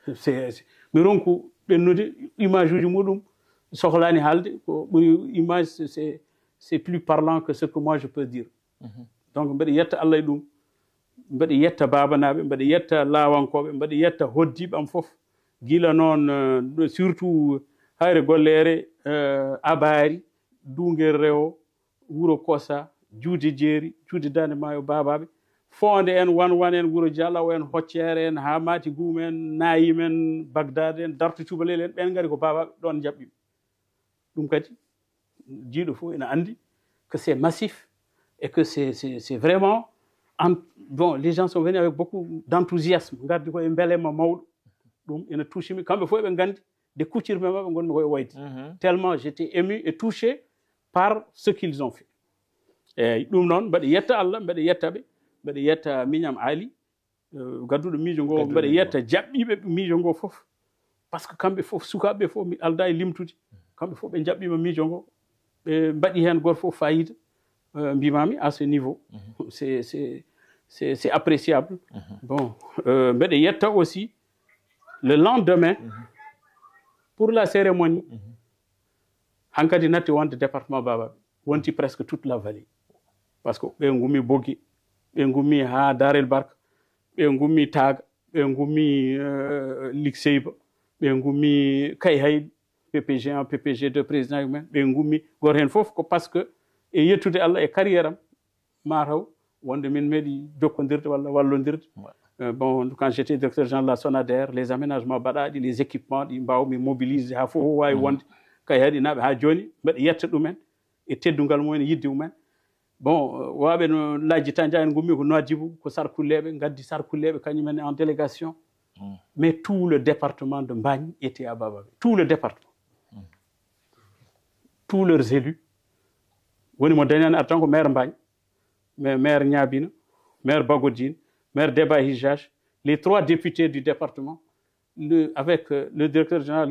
mi ronku ɓennude image uji muɗum, sohlani haalde, ko ɓuri image c'est plus parlant que ce que moi je peux dire. Donc mbeɗa yetta Allah e ɗum, mbeɗa yetta babanaɓe, mbeɗa yetta lawankoɓe, mbeɗa yetta hoddiɓe am fof, gila noon surtout hayre gollere abari, Dunguel Rew, wuuro Kossa, Juuɗe Jeeri, Juuɗe Dande Maayo babaɓe, Fonde en, wan en, wuuro Dialaw en, Hoccere en, Hamati Goum en, Nayim en, Bagdad en, Darto Cubalel en, ɓen gari ko babaɓe ɗon jaɓɓiɓe. ɗum kadi jiiɗo fof ene andi que c'est massif et que c'est vraiment bon, les gens sont venus avec beaucoup d'enthousiasme, gardi koye beelema mawɗo, ɗum ene touchimi, kamɓe fof ɓe gandi de kuccirɓe mabɓe gonmi koye wayde, tellement j'étais ému et touché par ce qu'ils ont fait. eyyi ɗum noon mbaɗa yetta Allah, mbaɗa yettaɓe, mbaɗa yetta Mignam Ali gadduɗo miijo ngo, mbaɗa yetta jaɓɓiɓe miijo ngo fof, par ce que kamɓe fof sukaɓeɓe fof mi alda e limtude, kamɓe fof ɓe jaɓɓima miijo ngo, ɓe mbaɗi hen goto fof fayida, mbimami à ce niveau. C'est appréciable. Bon, mais yetta aussi le lendemain pour la cérémonie. Hankadi natti wonde département Baba wonti presque toute la vallée parce que ɓe gummi Bogi, ɓe gummi ha Darel Barka, ɓe gummi Taga, ɓe gummi Likseyba, ɓe gummi Kay Haydi, PPG1 PPG2 président humain, ɓe gummi goto hen fof ko parce que e yettude Allah e carrière am mataw wonde min meeɗi jokkodirde walla wallodirde. Bon, quand j'étais directeur général de la SONADER, les aménagements baɗaɗi, les équipements ɗi mbawmi mobiliser ha fof wawi wonde Kay Haydi naɓe ha joni mbeɗa yetta ɗumen e teddugal mumen yidde mumen. Bon, waɓe no lajjita ja en gummi ko Nouadhibou ko Sarkulleɓe gaddi Sarkulleɓe kañumen en délégation. Mais tout le département de Mbagne était à Babaɓe, tout le département. Tous leurs élus woni mo dañani ar tan ko maire Mbagne, maire Niabina, maire Bagodine, maire Deba Hijaj, les 3 députés du département, avec le directeur général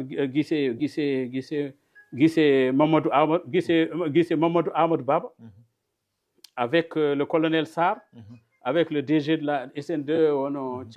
Guissé Mamadou Amadou Baba, avec le colonel Sarr, avec le DG de la SN2,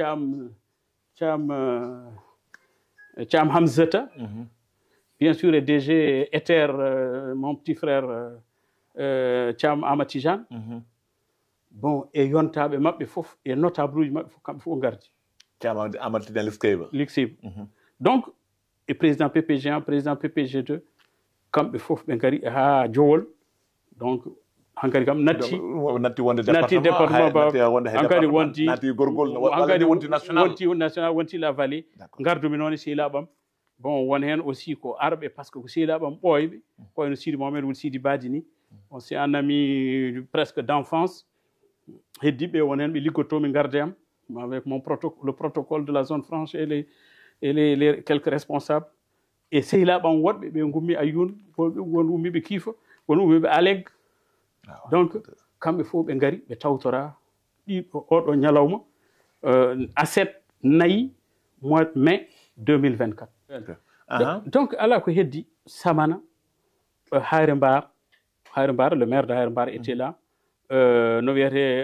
Cham Hamzata, bien sûr le DG Ether, mon petit frère Cham Amatijan. Bon, et yontaɓe maɓɓe fof et notable uji maɓɓe fof kamɓe fof gardi. Cham Amatijan Likseyba. Donc e président PPG1 président PPG2 kamɓe fof ɓe gari ha Jowol. Donc hankadi kam natti wonde département Baba hankadi wonti gorgol wonti national wonti la vallée gardumi noon e sehilaɓam. Bon, won hen aussi ko arɓe par ce que ko sehilaɓam ɓoyɓe koyno Sidi Mohamed Wul Sidi Badji ni. On c'est un ami presque d'enfance. Heddiɓe won hen ɓe liggotomi garde am avec le protocole de la zone franche et les quelques responsables. Et sehilaɓam woɗɓe ɓe gummi Ayoun, won ummiɓe Kiifa, won ummiɓe Aleg. Donc kamɓe fof ɓe gari ɓe tawtora oɗo ñalawma aset 4 mois mai 2024. Donc ala ko heddi Samana, Hayre Mbar, le maire de Hayre Mbar était là. No wiyete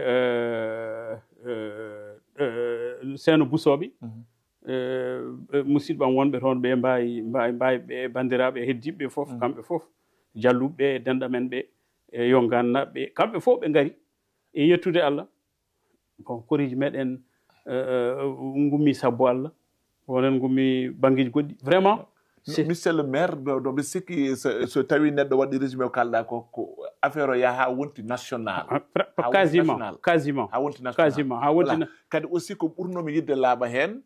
Seno Boussoɓe, musidɓam wonɓe toon ɓe mbawi ɓe bandiraɓe heddiɓe fof kamɓe fof jalluɓe denɗamen ɓe yo gannaɓe kamɓe fof ɓe gari e yettude Allah. Bon, koriji meɗen gummi sabbo Allah, wonen gummi banggueji goɗɗi vraiment. Monsieur le maire ɗo ɓe sikki so tawi neɗɗo waɗi résumé o kalɗa ko affaire o yaha wonti national. Quasiment ha wonti national kadi aussi ko ɓurnomi yidde laaɓa hen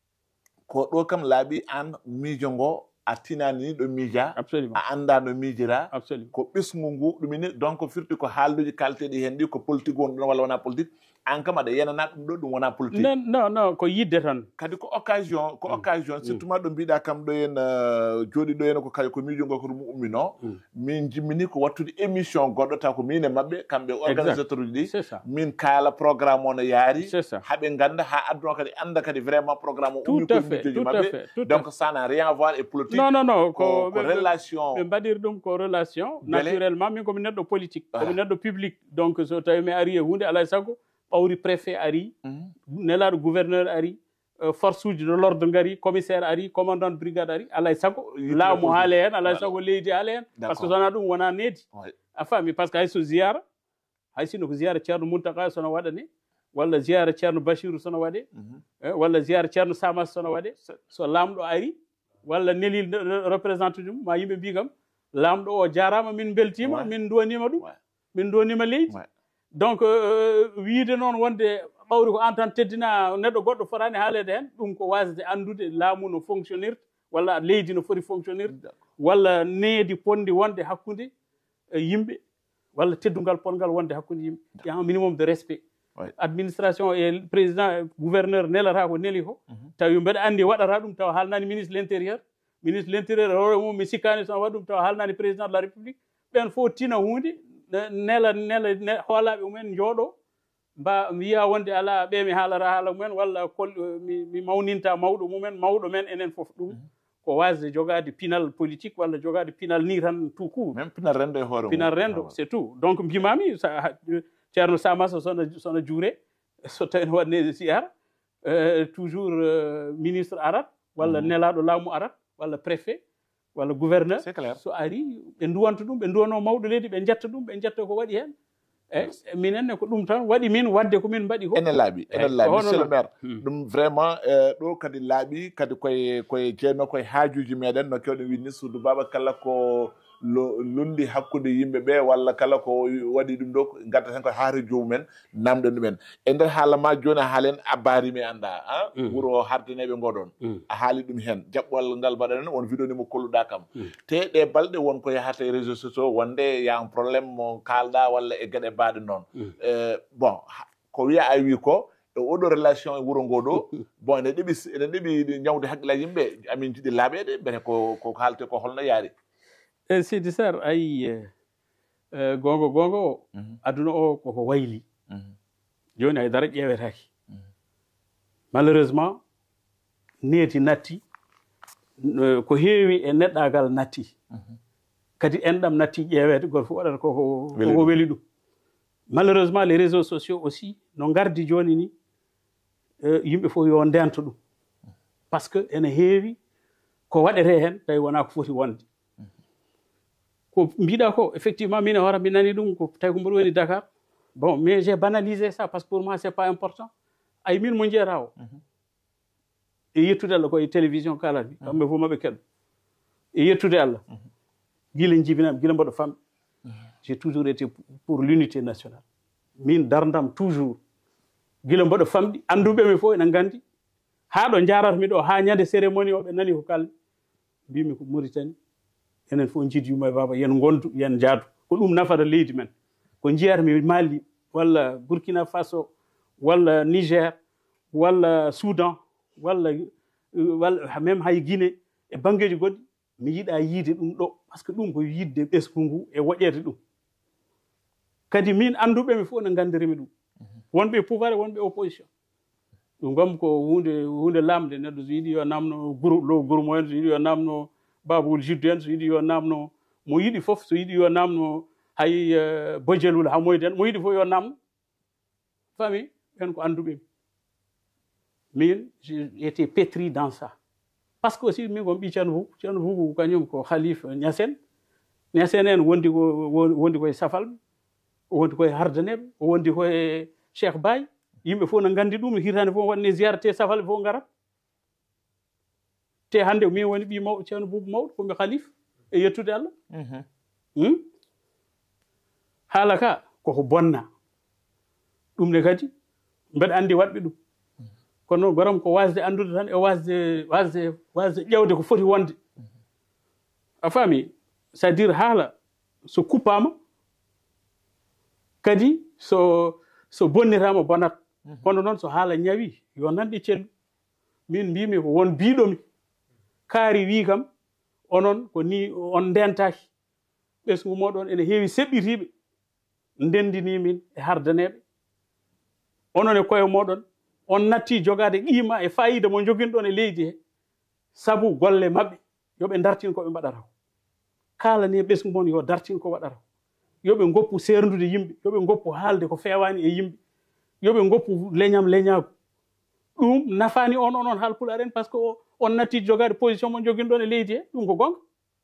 ko ɗo kam laaɓi an miijo ngo a tinani ni ɗo miija a anda no miijira ko ɓesgu ngu ɗumini donc firti ko haalduji kalteɗi hen ɗi ko politique won ɗon walla wona politique an kam aɗa yenana ɗum ɗo ɗum wona politique. Non ko yidde tan kadi ko occasion surtout ma ɗo mbiɗa kam ɗo hen jooɗi ɗo hen ko kay ko miijo ngo ko ɗum ummino min jimmini ko wattude émission goɗɗo taw ko min e mabɓe kamɓe organisateur uji ɗi min kaala programme o no yaari haɓe ganda ha adduno kadi anda kadi vraiment programme o ummi ko miijoji mabɓe donc ça n'a rien à voir et politique. Non ko relation ɓe mbaɗiri ɗum ko relation naturellement min komi neɗɗo politique komi neɗɗo public. Donc so tawi mi ari e hunde alay saago ɓawri préfet ari, nelaɗo gouverneur ari, force uji de l'ordre ngari, commissaire ari, commandant de brigade ari, alay sago laamu haale hen, alay sago leydi haale hen, par ce que sona ɗum wona needi. A faami par ce que hay so ziyara, hay sino ko ziyara ceerno Muntaka sono waɗa ni, walla ziyara ceerno Bachirou sono waɗe, walla ziyara ceerno Samas sono waɗe, so lamɗo ari, walla nelil représente ɗum, ma yimɓe mbi kam, lamɗo o jarama min beltima, min duwanima ɗum, min duwanima leydi. Donc wiide noon wonde ɓawri ko an tan teddina neɗɗo goɗɗo fotani haalede hen ɗum ko wasde andude laamu no fonctionnirte walla leydi no foti fonctionnirde walla needi ponndi wonde hakkude yimɓe walla teddungal pongal wonde hakkude yimɓe. Il y a un minimum de respect. Administration e président gouverneur nelata ko neli ko tawi mbeɗa andi waɗata ɗum tawa haalnani ministre de l'intérieur hoore mum mi sikkani tan waɗa ɗum tawa haalnani président de la république ɓen fof tina hunde nela hoolaɓe mumen jooɗo mba wiya wonde ala ɓe mi haalata haala mumen walla mi mawninta mawɗo mumen mawɗo men enen fof ɗum ko wasde jogade pinal politique walla jogade pinal ni tan tout court même pinal rendo e hoore pinal rendo c'est tout donc mbimami ceerno samassa sono juure so tawi no waɗnede si ara toujours ministre arat walla nelaɗo laamu arat walla préfet walla gouverneur c'est clair so ari ɓe duwanto ɗum ɓe duwano mawɗo leydi ɓe jetta ɗum ɓe jetta ko waɗi hen eyyi minenne ko ɗum tan waɗi min wadde ko min mbaɗi ko ene laaɓi monsieur le maire ɗum vraiment ɗo kadi laaɓi kadi koye jeeyno koye haajuji meɗen no kewɗen winni Soudou Baba kala ko lundi hakkude yimɓe ɓe walla kala ko waɗi ɗum ɗo gadda hen ko haare jomumen namɗen ɗumen e nder haala ma joni a haalen abbari mi anda wuuro hardaneɓe ngoɗon a haali ɗum hen jaɓɓol ngal mbaɗanen won vidéo ni mo kolluɗa kam te ɗe balɗe won ko yahata e réseaux sociaux wonde ya un probléme mo kalɗa walla e gueɗe mbaɗe noon bon ko wiya a wi ko e oɗo relation e wuuro ngo ɗo bon ene ɗeɓi ñawde haqqillaji yimɓe amin jiɗi laaɓede mbete ko haalte ko holno yaari Seydi Sar ayi gonga o aduna o koko wayli joni haydara ƴewetaki malheureusement neeti natti ko heewi e neɗɗagal natti kadi enɗam natti ƴeewede goto fof waɗata koko weli ɗum malheureusement les réseaux sociaux aussi no gardi joni ni yimɓe fof yo ndento ɗum par ce que ene heewi ko waɗete hen tawi wona ko foti wonde ko mbiɗa ko effectivement min e hoore mi nani ɗum ko tawi ko mboɗo woni Dakar bon mais j'ai banalisé ça parce que pour moi c'est pas important ay min mo jeeyata o e yettude Allah koye télévision kalata mi kamɓe fof maɓe keɗo e yettude Allah guila jibinam guila mboɗo famɗi j'ai toujours été pour l'unité nationale min dardam toujours guila mboɗo famɗi anduɓemi fof ene gandi haa ɗo jaratmi ɗo haa ñande cérémonie o ɓe nani ko kalmi mbimi ko Mauritanie enen fof jiid yumma e baba yen gondu yen jaadu ko ɗum nafata leydi men ko jiyatmi Mali walla Burkina Faso walla Niger walla Soudan walla même hay Guinée e bangeji goɗɗi mi yiɗa yiide ɗum ɗo par ce que ɗum ko yidde ɓesgu ngu e woƴƴede ɗum kadi min anduɓemi fof ne gandirimi ɗum wonɓe pouvoir e wonɓe opposition ɗum gam ko hunde lamde neɗɗo so yiɗi yo namno groupe mo en so yiɗi yo namno Babou Jiddu en so yiɗi yo namno mo yiɗi fof so yiɗi yo namno hay Bojelul Hamoyde en mo yiɗi fof yo namno fami ɓen ko anduɓemi min j'ai été pétri dans ça par ce que aussi min komi ɓi Ceerno Boubou kañum ko Khalife Niassène en wondi koye Safalɓe o wondi koye Hardaneɓe o wondi koye Cheikh Baye yimɓe fof no gandi ɗum hitande fof waɗne ziyara te Safalɓe fof garat te hande min woni ɓi mawɗo Ceerno Boubou mawɗo komi Khalife e yettude Allah haala ka koko bonna ɗum ne kadi mbeɗa andi waɗɓe ɗum kono noon goram ko wasde andude tan e wasde ƴewde ko foti wonde a faami c'est à dire haala so kuppama kadi so bonnitama bonat kono noon so haala ñawi yo nanɗe cellu min mbimi ko won biɗomi kaari wi kam onon ko ni on ndentaki ɓesgu moɗon ene heewi seɓɓitiɓe ndendini min e hardaneɓe onon e koye moɗon on natti jogade qima e fayida mo joguinɗon e leydi he sabu golle mabɓe yoɓe dartin koɓe mbaɗata ko kalani ɓesgu mon yo dartin ko waɗata ko yoɓe goppu serdude yimɓe yoɓe goppu haalde ko fewani e yimɓe yoɓe goppu leñagu ɗum nafani onon haalpulaar en par ce que on natti jogade position mo joguinɗon e leydi he ɗum ko gonga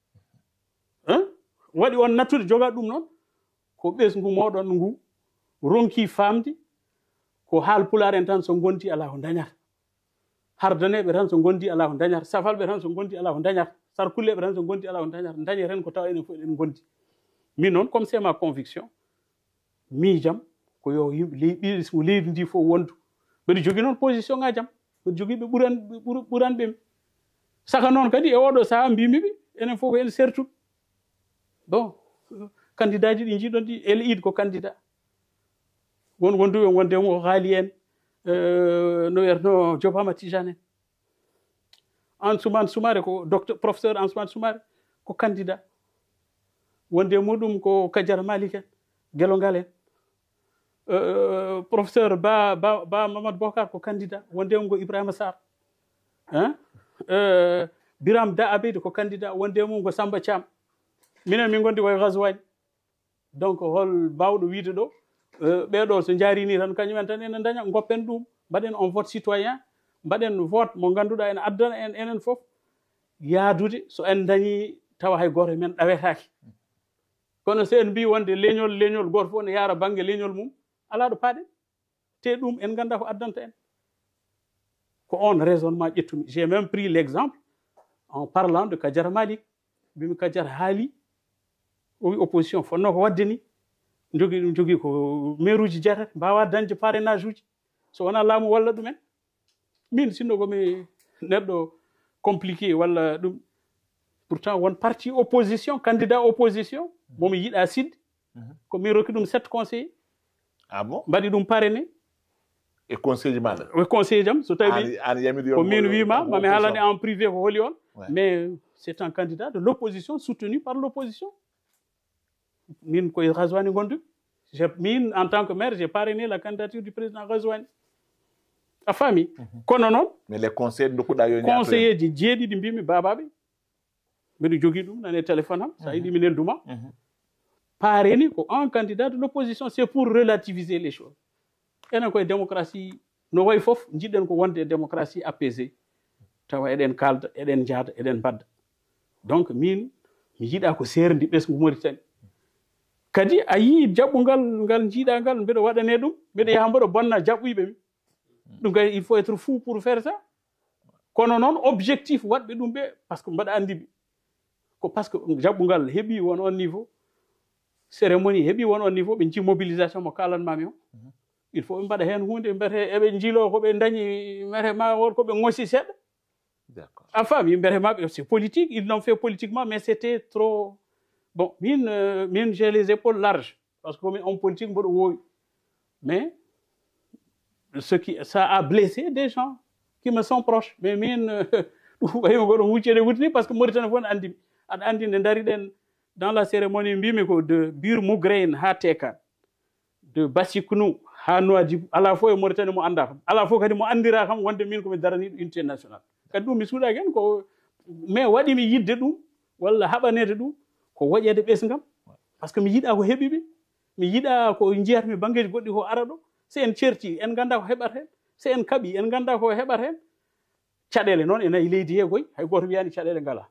waɗi on nattude jogade ɗum noon ko ɓesgu moɗon ngu ronki famde ko haalpulaar en tan so gondi ala ko dañata hardaneɓe tan so gondi ala ko dañata Safalɓe tan so gondi ala ko dañata Sarkulleɓe tan so gondi ala ko dañata dañeten ko tawa enen fof eɗen gondi min noon comme c'est ma conviction miijam ko yo yimɓe ɓesgu leydi ndi fof wondu mbeɗa jogui noon position ngajam mbeɗa jogui ɓe ɓuranɓemi saka noon kadi e oɗo saaha mbimiɓe enen fof en sertuɓe bon candidat ji ɗi jiiɗon ɗi LID ko candidat won wonduɓe wondemo ko haali en no wiyatno Diop Hamad Tijane en Ansoumane Soumaré ko professeur Ansoumane Soumaré ko candidat wonde muɗum ko Kadiara Malick en Guelongal en professeur ba Mamadou Bocar ko candidat wondemo ko Ibrahima Sarr Biram Da Abeyde ko candidat wonde mum ko Samba Thiam minen min gondi koye Ghazouani donc hol bawɗo wiide ɗo ɓeɗo so jaarini tan kañumen tan enen daña goppen ɗum mbaɗen on vote citoyen mbaɗen vote mo ganduɗa ene addana en enen fof yaadude so en dañi tawa hay goto men ɗawetaki kono so en mbi wonde leñol goto fof ne yaara banggue leñol mum ala ɗo paaɗen te ɗum en ganda ko addanta en ko on raisonnement ƴettumi. J'ai même pris l'exemple en parlant de Kadiara Malik mbimi Kadiara haali o wi opposition fonno ko wadde ni jogui ko maire uji jeetati mbawa dañde parrainage uji so wona laamu walla ɗumen min sinno komi neɗɗo compliqué walla ɗum pourtant won parti opposition candidat opposition momi yiiɗa sidde ko min rokki ɗum 7 conseillers ah bon mbaɗi ɗum parrainé e conseil maɗa e conseil jam so tawi ko min wima mami haalani en privé ko holi on mais c'est un candidat de l'opposition soutenu par l'opposition min koye Ghazouani gondumi min en tant que maire j'ai parrainé la candidature du président Ghazouani a faami kono noon mais les conseils dokkuɗa yo conseiller ji jeeɗiɗi mbimi babaɓe mbiɗo jogui ɗum nane téléphone am sa yiɗi minen duma parrainé ko un candidat de l'opposition c'est pour relativiser les choses enen koye démocratie no way fof jiɗɗen ko wonde démocratie apaisée tawa eɗen kalda eɗen jaada eɗen badda donc min mi yiiɗa ko serdi ɓesgu Mauritanie kadi a yii jaɓɓugal ngal jiiɗa ngal mbiɗa waɗane ɗum mbiɗa yaha mboɗo bonna jaɓɓuyɓe mi ɗum kay il faut être fou pour faire ça kono noon objectif waɗɓe ɗum ɓe par ce que mbaɗa andiɓe ko par ce que jaɓɓugal heeɓi won on niveau cérémonie heeɓi won on niveau ɓe jii mobilisation mo kalanmami o il faut ɓe mbaɗa heen hunde mbete eɓe jiilo koɓe dañi mbete ma won koɓe ŋosi seɗɗa a faami mbete maɓe c'est politique ils l'ont fait politiquement mais c'était trop bon min j'ai les épaules larges parce que comme homme politique mboɗo woowi mais ça a blessé des gens qui me sont proches mais min waymo goɗo huccede wutini par ce que Mauritanie fof ne andimi aɗa andi nde dariɗen dans la cérémonie mbimi ko de Bir Mougraine ha Tekan de Bassiknou ha Nouadhibou ala fof e Mauritanie mo anda kam ala fof kadi mo andira kam wonde min komi daraniɗo unité national kadi ɗum mi suuɗaki hen ko mais waɗimi yidde ɗum walla haɓanede ɗum ko woƴede ɓesgam par ce que mi yiiɗa ko heeɓiɓe mi yiiɗa ko jiyatmi banggueji goɗɗi ko ara ɗo si en certi en ganda ko heɓat hen si en kaaɓi en ganda ko heɓat hen caɗele noon e nayi leydi he koy hay goto wiyani caɗele ngala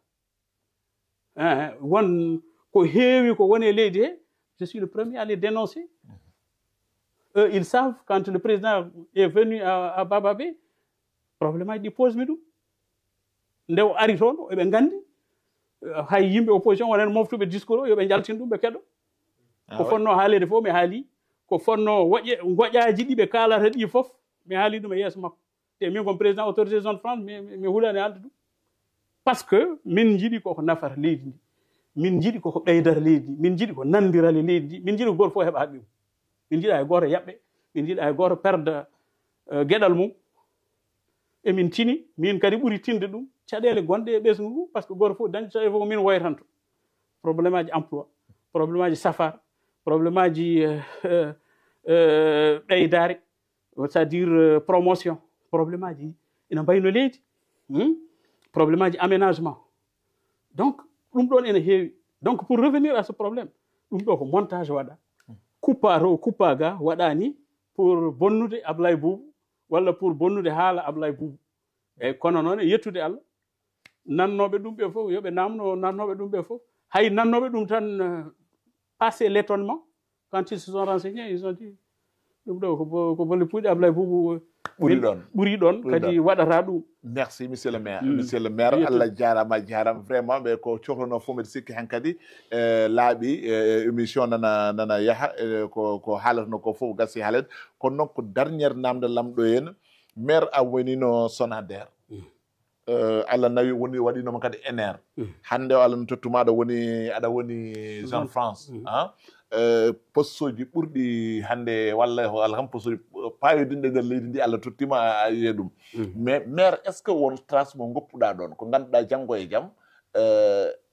won ko heewi ko woni e leydi he je suis le premier à les dénoncer eux ils savent quand le président est venu à Bababé probléme aji ɗi pose mi ɗum nde o ari toon eɓe gandi hay yimɓe opposition wonen moftuɓe discours o yoɓe jaltin ɗum ɓe keɗo ko fonno haalede fof mi haali ko fonno goƴaji ɗi ɓe kalata ɗi fof mi haali ɗum e yeeso makko te min comme président autorité zone France mi hulani haalde ɗum par ce que min jiiɗi koko nafata leydi ndi min jiiɗi koko ɓeydata leydi ndi min jiiɗi ko nandirale leydi ndi min jiiɗi ko goto fof heɓa haqqi mum min jiiɗa hay goto yaɓɓe min jiiɗa hay goto perde gueɗal mum emin tini min kadi ɓuuri tinde ɗum caɗele gonɗe e ɓesgu ngu par ce que goto fof dañde caɗele fof ko min woytanto probléme aji emploi probléme aji safar probléme aji ɓeydare c'est à dire promotion probléme aji ina mbayno leydi probléme aji aménagement donc ɗum ɗon ene heewi donc pour revenir à ce problème ɗum ɗo ko montage waɗa kuppato kuppaga waɗani pour bonnude Ablaye Boubou walla pour bonnude haala Ablaye Boubou eyyi kono noon e yettude Allah nannoɓe ɗum ɓe fof yoɓe namno nannoɓe ɗum ɓe fof hay nannoɓe ɗum tan passé l'étonnement quand ils se sont renseignés ils ont dit ɗum ɗo ko bolle puyɗe Ablaye Boubou ɓuuri ɗon kadi waɗata ɗum merci monsieur le maire monsieur le maire Allah jarama vraiment ɓe ko cohluno fof mbiɗa sikki hen kadi laaɓi émission nana yaaha ko haalatono ko fof gasi haalede kono noon ko derniére namde lamɗo hen maire a wonino Sonader Allah nawi woni waɗinoma kadi NR hande o Allah no tottuma aɗa woni zone France poste uji ɓurɗi hande walla Allah kam poste uji payodinde nder leydi ndi Allah tottima a yiye ɗum mais maire est ce que won trace mo goppuɗa ɗon ko ganduɗa janggo e jaam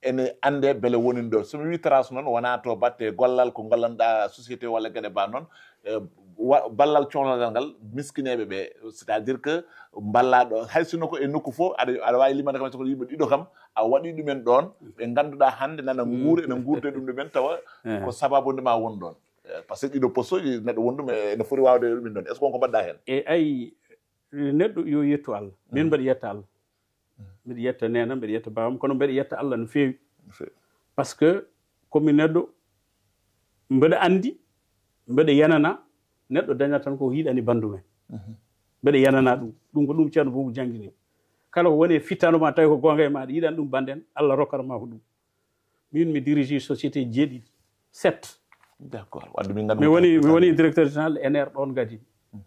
ene ande bele wonin do somi wi trace non wana to batte gollal ko gollanɗa société walla gueɗe ba noon ballal cohlal ngal miskineɓe ɓe c'est à dire que ballaɗo hay sino ko e nokku fof aɗa wawi limande kam ko yimɓe ɗiɗo kam a waɗi ɗumen ɗon ɓe ganduɗa hande nana guura ene guurde ɗum ɗumen tawa ko sababude ma won ɗon par ce que ɗiɗo poste oji neɗɗo won ɗum ene foti wawde ɗumen ɗon est ce que wonko mbaɗɗa hen e ayi neɗɗo yo yettu Allah min mbaɗa yetta Allah mbiɗa yetta nena mbiɗa yetta bawam kono mbiɗa yetta Allah no feewi par ce que komi neɗɗo mbeɗa andi mbeɗa yanana neɗɗo dañata tan ko yiɗani bandu men mbeɗa yanana ɗum ko ɗum ceerno Boubou jangguini kala ko woni e fittanoma tawi ko gonga e maɗa yiɗani ɗum banden Allah rokkatama ko ɗum min mi dirige société jeeɗiɗi 7 d'accord wadde min gandu mi woni directeur général NR ɗon gadi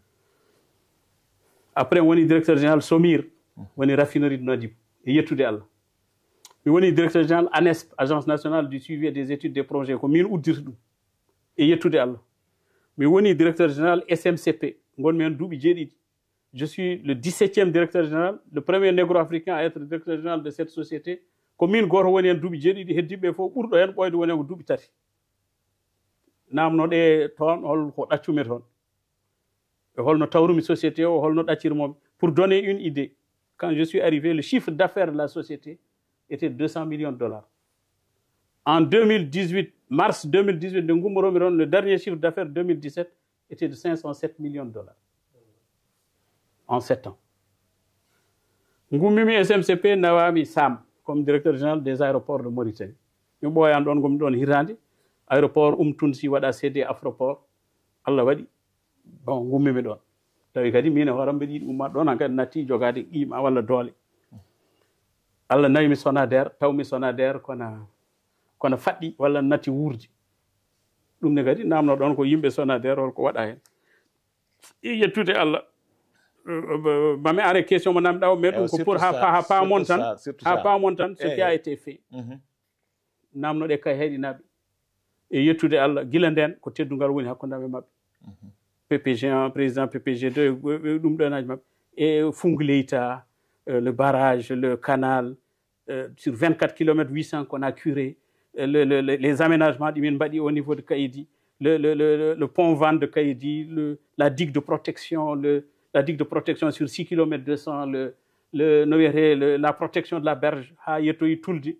après mi woni directeur général Somir woni raffinerie de Nadibo e yettude Allah mi woni directeur général ANESP agence nationale du suivi et des études des projets ko min uddirta ɗum e yettude Allah mi woni directeur général SMCP gonmi hen duuɓi jeeɗiɗi je suis le 17e directeur général le premier négro-africain à être directeur général de cette société ko min goto woni hen duuɓi jeeɗiɗi heddiɓe fof ɓurɗo hen ɓoyde woni hen ko duuɓi 3 namnoɗe toon holko ɗaccumi toon e holno tawrumi société o holno ɗaccirmomi pour donner une idée quand je suis arrivé le chiffre d'affaires de la société était 200 millions de dollars en 2018 mars 2018 de gummoromi toon le dernier chiffre d'affaires 2017 était de 507 millions de dollars en 7 ans gummimi SMCP nawami Sam comme directeur général des aéroports de Mauritanie mi ɓooyan ɗon gomi ɗon hitande aéroport Tunsi waɗa cédé Afroport Allah waɗi bon gummimi ɗon tawi kadi min e hooram mbeɗa yiɗi ummat ɗon han kadi natti jogade qima walla doole Allah nawimi Sonader tawmi Sonader kono faɗɗi walla natti wuurdi ɗum ne kadi namno ɗon ko yimɓe Sonader holko waɗa hen yettude Allah mami are question mo namɗa o mais ɗum ko pour ha pamon tan ce qui a été fait namnoɗe kay heeɗinaɓe e yettude Allah gila nden ko teddugal woni hakkudaɓe mabɓe PPG1 président PPG2 ɗum ɗonaji mabɓe e Fungleyta le barrage le canal sur 24 km 800 qu'on a curé les aménagements ɗimin mbaɗi au niveau de Kayidi le pont Vannes de Kayidi la digue de protection la digue de protection sur 6 km 200 la protection de la berge ha yettoyi Tulde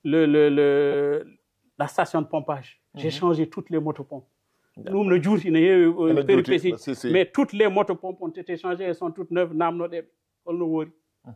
la station de pompage j'ai changé toutes les motopompes ɗum no juuti ne heewi péripétie mais toutes les motopompes ont été changées elles sont toutes neuves namnoɗeɓe holno woori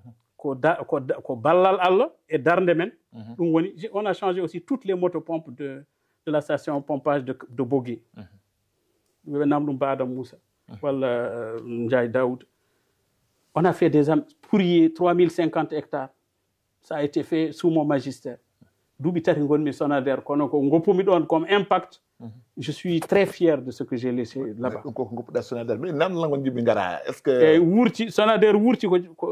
ko ballal Allah e darde men ɗum woni on a changé aussi toutes les motopompes de la station pompage de Bogué ɓe nam ɗum Ba Adam Moussa walla Ndiaye Daoud on a fait des pourrier 3050 hectares ça a été fait sous mon magistère duuɓi tati gonmi Sonader kono ko goppumi ɗon comme impact je suis très fier de ce que j'ai laissé là-bas ko goppuɗa Sonader mais namdal jiɗmi gara est ce que e wuurti Sonader wuurti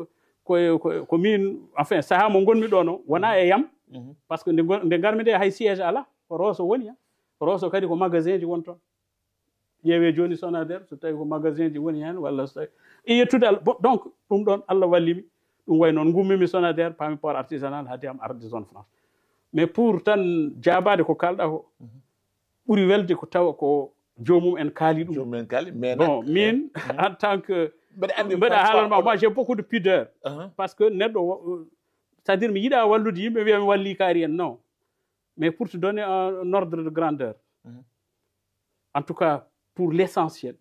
ko min enfin saha mo gonmi ɗon o wona e yam par ce que nde garmi nde hay siége ala ko Rosso woni Rosso kadi ko magasin ji won toon ƴeewe joni Sonader so tawi ko magasin ji woni hen walla so tawi e yettude Allah donc ɗum ɗon Allah wallimi ɗum way noon gummimi Sonader paami port artisanal haade am arde zone France mais pour tan jaabade ko kalɗa ko ɓuri welde ko tawa ko jomum en kaali ɗum bon min en tant que mbeɗa haalanma moi j'ai beaucoup de pudeur par ce que neɗɗo c'est à dire mi yiɗa wallude yimɓe wiya mi walli kaari en non mais pour te donner un ordre de grandeur en tout cas pour l'essentiel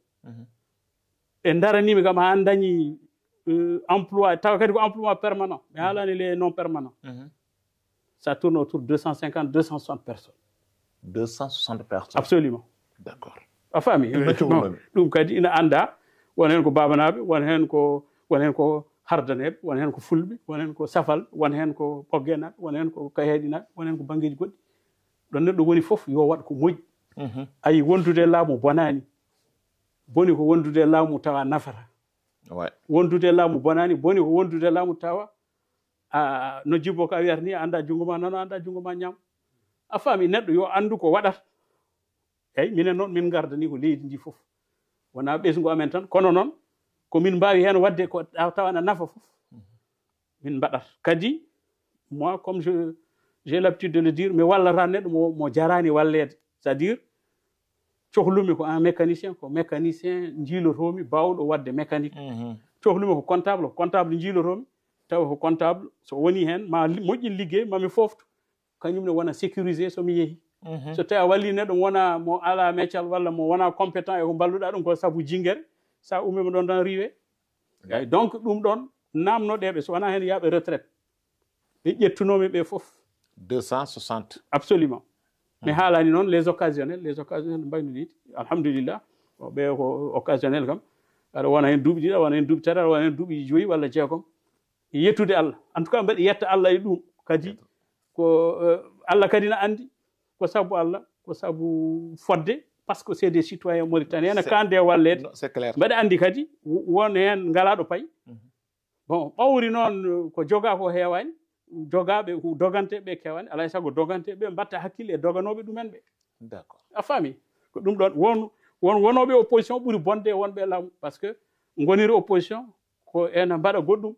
e daranimi kam ha dañi emploi tawa kadi ko emploi permanent mi haalani les non permanents ça tourne autour de 250 260 personnes 260 personnes absolument d'accord a faami ɗum kadi ina anda won hen ko babanaɓe won hen ko hardaneɓe won hen ko fulɓe won hen ko safal won hen ko ɓoggenaɓe won hen ko kaheɗinaɓe won hen ko banggueji goɗɗi ɗon neɗɗo woni foof yo waɗ ko moƴƴi ayi wondude laamu bonani boni ko wondude laamu tawa nafata wondude laamu bonani boni ko wondude laamu tawa no jibbo ko a wiyata ni anda jungo ma nano anda jungo ma ñaam a faami neɗɗo yo andu ko waɗata eyyi minen noon min gardani ko leydi ndi foof wona ɓesgu amen tan kono noon komin mbawi hen wadde ko tawana nafa foof min mbaɗat kadi moi comme j'ai l'habitude de le dire mais wallata neɗɗo mo jarani wallede c'est à dire cohlumi ko un mécanicien ko mécanicien jiilotomi bawɗo wadde mécanique cohlumi ko comptable jiilotomi tawa ko comptable so woni hen ma moƴƴi liggey mami fofto kañum ne wona sécurisé somi yeehi so tawi a walli neɗɗo wona mo ala meccal walla mo wona compétent e ko balluɗa ɗum ko saabu jinguere sa ummima ɗon tan riwe eyi donc ɗum ɗon namnoɗeɓe so wona hen yaaɓe retraite ɓe ƴettunomi ɓe foof 260 absolument mi haalani noon les occasionnels mbayno ɗiɗi alhamdulillah ɓe ko occasionnel kam aɗa wona hen duuɓi ɗiɗi aɗa wona hen duuɓi tati aɗa wona hen duuɓi 5 walla 6 yettude Allah en tout cas mbaɗi yetta Allah e ɗum kadi ko Allah kadi ne andi ko sabu Allah ko sabu fodde par ce que c'est des citoyens mauritaniens ene kande wallede mbaɗa andi kadi won hen ngalaɗo payi bon ɓawri noon ko joga ko heewani jogaɓe ko doganteɓe kewani alay saago doganteɓe mbatta hakkille e doganoɓe ɗumen ɓe d'accord a faami ko ɗum ɗon wonoɓe opposition ɓuuri bonde wonɓe laamu par ce que goniri opposition ko ene mbaɗa goɗɗum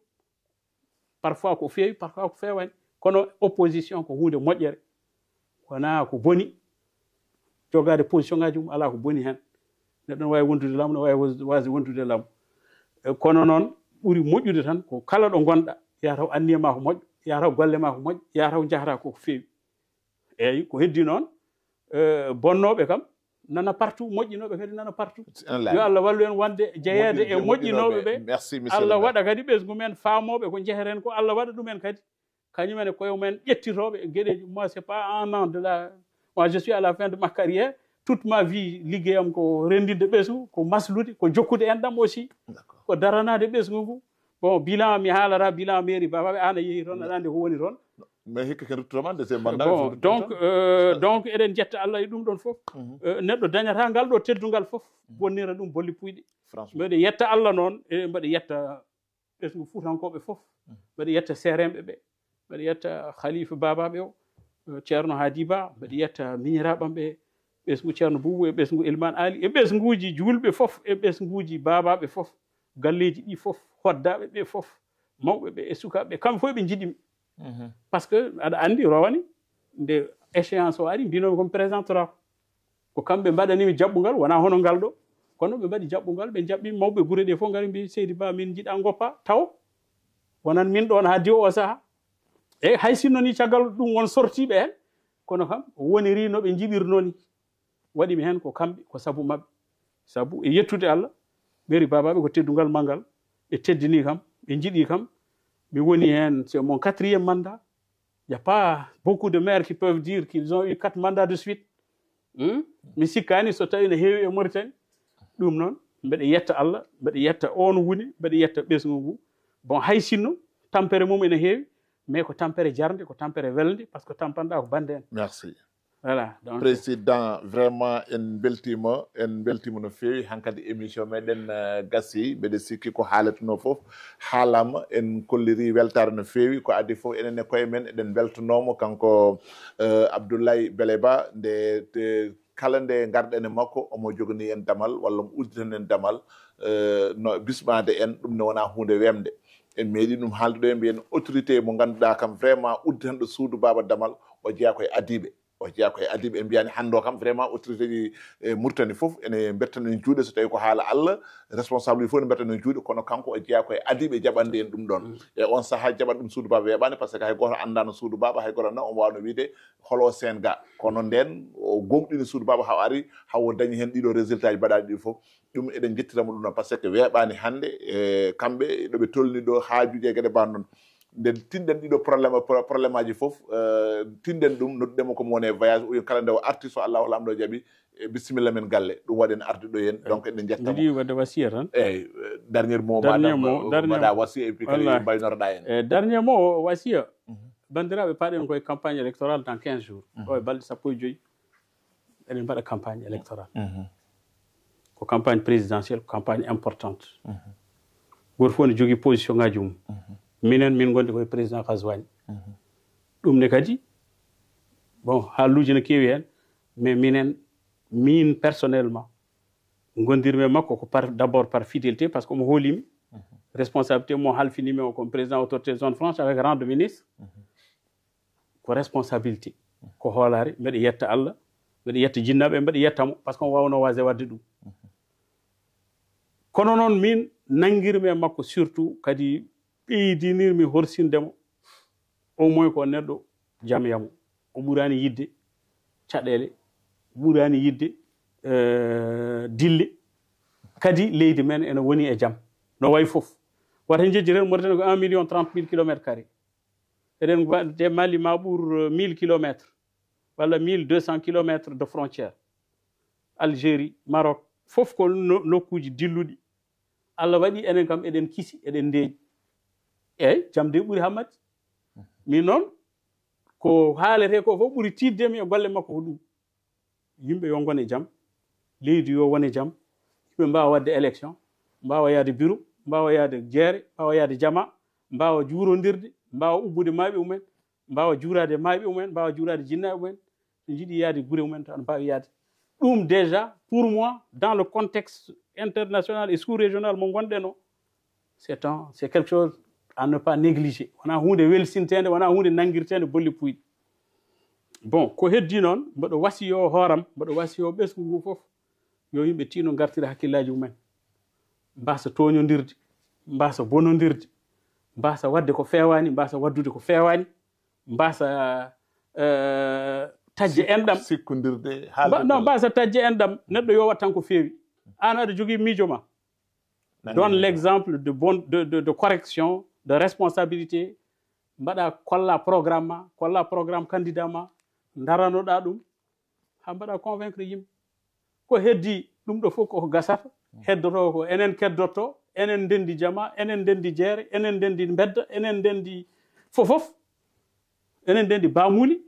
parfois ko feewi parfois ko fewani kono opposition ko hunde moƴƴere wona ko boni jogade position ngaji mum ala ko boni hen neɗɗo ne wawi wondude laamu ne wawi wasi wondude laamu kono noon ɓuuri moƴƴude tan ko kala ɗo gonɗa yataw anniyema ko moƴƴo yataw golle ma ko moƴƴo yataw jahata koko feewi eyyi ko heddi noon bonnoɓe kam nana partout moƴƴinoɓe kadi nana partout yo Allah wallu en wonde jeeyede e moƴƴinoɓe ɓe Allah waɗa kadi ɓesgu men faamoɓe ko jeheren ko Allah waɗa ɗumen kadi kañumen e koye mumen ƴettitoɓe e gueɗeji moi c'est pas un an de la moi je suis à la fin de ma carrière toute ma vie liggeyam ko rendinde ɓesgu ko maslude ko jokkude enɗam aussi ko daranade ɓesgu ngu bon bilan mi haalara bilan mairie babaɓe an a yeehi toon aɗa andi ko woni toon mais hikka ken ruttotomande c'est mandat donc eɗen jetta Allah e ɗum ɗon fof neɗɗo dañata ngal ɗo teddugal fof bonnira ɗum bolli puyɗi mbeɗe yetta Allah noon mbeɗe yetta ɓesgu fuutankoɓe fof mbeɗe yetta seremɓe ɓe mbeɗe yetta khalifa babaɓe o ceerno Hadi Ba mbeɗe yetta miñiraɓam ɓe ɓesgu ceerno Boubou e ɓesgu Elimane Ali e ɓesguji julɓe fof e ɓesguji babaɓe fof galleji ɗi fof hoddaɓe ɓe fof mawɓe ɓe e sukaɓe ɓe kamɓe fof ɓe jiɗimi par ce que aɗa andi rowani nde échéance o ari mbinomi komi présentora ko kamɓe mbaɗanimi jaɓɓugal wona hono ngal ɗo kono ɓe mbaɗi jaɓɓugal ɓe jaɓɓi mawɓe guure ɗe fof ngari mbi Seydi Ba min jiiɗa goppa taw wonan min ɗon ha diwo o saaha e hay sinno ni caggal ɗum won sortiɓe hen kono kam woniri no ɓe jiɓirnoni waɗimi hen ko kamɓe ko sabu mabɓe sabu e yettude Allah ɓeri babaɓe ko teddugal mangal ɓe teddini kam ɓe jiiɗi kam mi woni hen c'est mon 4e mandat il y a pas beaucoup de maires qui peuvent dire qu'ils ont eu 4 mandats de suite mi sikkani so tawi ne heewi e Mauritanie ɗum noon mbeɗa yetta Allah mbeɗa yetta on woni mbeɗa yetta ɓesgu ngu bon hay sinno tampere mum ene heewi mais ko tampere jarde ko tampere welde par ce que tampanɗa ko bande en merci voilà donc président vraiment en beltima no feewi hankkadi émission meɗen gassi mbeɗa sikki ko haalatuno fof haalama en kolliri weltare no feewi ko adi fof enen e koye men eɗen beltanomo kanko Abdoulaye Beleba nde kala nde garɗen e makko omo jogani en damal walla mo udditan en damal no bismade en ɗum ne wona hunde wemde en meeɗi ɗum haalduɗo e mbiyen autorité mo ganduɗa kam vraiment udditanɗo suudu Baba Damal o jeeya koye adiɓe en mbiyani hande o kam vraiment autorité ji Mauritanie fof ene bettano en juuɗe so tawi ko haala Allah responsable ji fof ne bettano en juuɗe kono kanko o jeeya koye adiɓe jaɓande en ɗum ɗon e on saaha jaɓat ɗum suudu Baba weeɓani par ce que hay goto andano suudu Baba hay goto na omo wawno wiide holo sen ga kono nden o gomɗini suudu Baba haw ari hawo dañi hen ɗiɗo résultat ji mbaɗaɗi ɗi fof ɗum eɗen jettiramo ɗum ɗon par ce que weeɓani hande e kamɓe ɗoɓe tolni ɗo haajuji e gueɗe mbaɗ noon nde tinɗen ɗiɗo probléme aji fof tinɗen ɗum nodduɗemo komo woni e voyage o kala nde o arti so Allahu lamɗo jaaɓi bisimilla men galle ɗum waɗi en arde ɗo hen donc eɗen jettamo jiɗi wadde wasiya tan eyyi dernier mot mbaɗa wasiya et puis kadi mbaynoroɗa en dernier mot wasiya bandiraɓe paaɗen koye campagne électorale dans 15 jours o e balɗe 15 eɗen mbaɗa campagne électorale ko campagne présidentielle ko campagne importante goto fof ne jogui position ngaji mum minen min gonɗi koye président Kaswani ɗum ne kadi bon haalluji ne keewi hen mais min personnellement gondirmi makko ko d'abord par fidélité par ce que omo hoolimi responsabilité mo halfinimi o comme président autorité zone franche avec rang de ministre ko responsabilité ko hoolare mbeɗa yetta Allah mbeɗa yetta jinnaɓe mbeɗa yettamo par ce que on wawno wasde wadde ɗum kono noon min nanguirmi e makko surtout kadi ɓeydinirmi horsindemo au moins ko neɗɗo jaam yamo o ɓurani yidde caɗele ɓurani yidde dille kadi leydi men ene woni e jaam no wayi fof wata jejjiren Mauritanie ko 1 million 30 000 kilomètres carré eɗen de Mali ma ɓuur 1000 kilomètres walla 1200 kilomètres de frontière Algérie Maroc fof ko nokkuji dilluɗi Allah waɗi enen kam eɗen kisi eɗen ndeeƴi eyyi jaam de ɓuuri hammadi min noon ko haalete ko fof ɓuuri tiddemi e golle makko ko ɗum yimɓe yo gone jaam leydi yo wone jaam yimɓe mbawa wadde élection mbawa yaade bureau mbawa yaade jeere mbawa yaade jama mbawa juurodirde mbawa ubbude maaɓe mumen mbawa juurade maaɓe mumen mbawa juurade jinnaɓe mumen so jiiɗi yaade guure mumen tan mbawi yaade ɗum déjà pour moi dans le contexte international et sous-régional mo gonɗen o c'est quelque chose à ne pas négliger wona hunde welsintede wona hunde nanguirtede bolle puyɗe bon ko heddi noon mboɗo wasiyo hooram mboɗo wasiyo ɓesgu ngu fof yo yimɓe tino gartira hakkillaji mumen mbasa toñodirde mbasa bonodirde mbasa wadde ko fewani mbasa waddude ko fewani mbasa tajje enɗam sikkodirde non mbasa tajje enɗam neɗɗo yo wat tan ko feewi an aɗa jogui miijo ma donne l'exemple de correction de responsabilité mbaɗa kolla programme candidat ma daranoɗa ɗum ha mbaɗa convaincre yimɓe ko heddi ɗum ɗo fof koko gasata heddoto ko enen keddotto enen ndendi jama enen ndendi jeere enen ndendi bedda enen ndendi fofof enen ndendi bamuli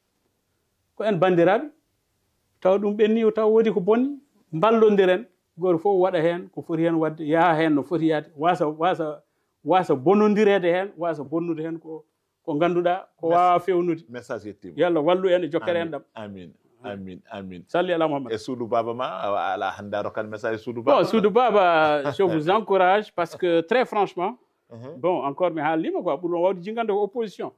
ko en bandiraɓe taw ɗum ɓenni taw woodi ko bonni ballodiren goto fof waɗa hen ko foti hen wadde yaha hen no foti yaade wasa bonnodirede hen wasa bonnude hen ko ganduɗa ko wawa fewnude message yettima yallah wallu en e jokkere en ɗam amin salli ala Mohamed et Soudou Baba ma ala hande rokan message Soudou Baba bon Soudou Baba je vous encourage parce que très franchement bon encore mi haalnima quoi ɓurɗon wawde jingande ko opposition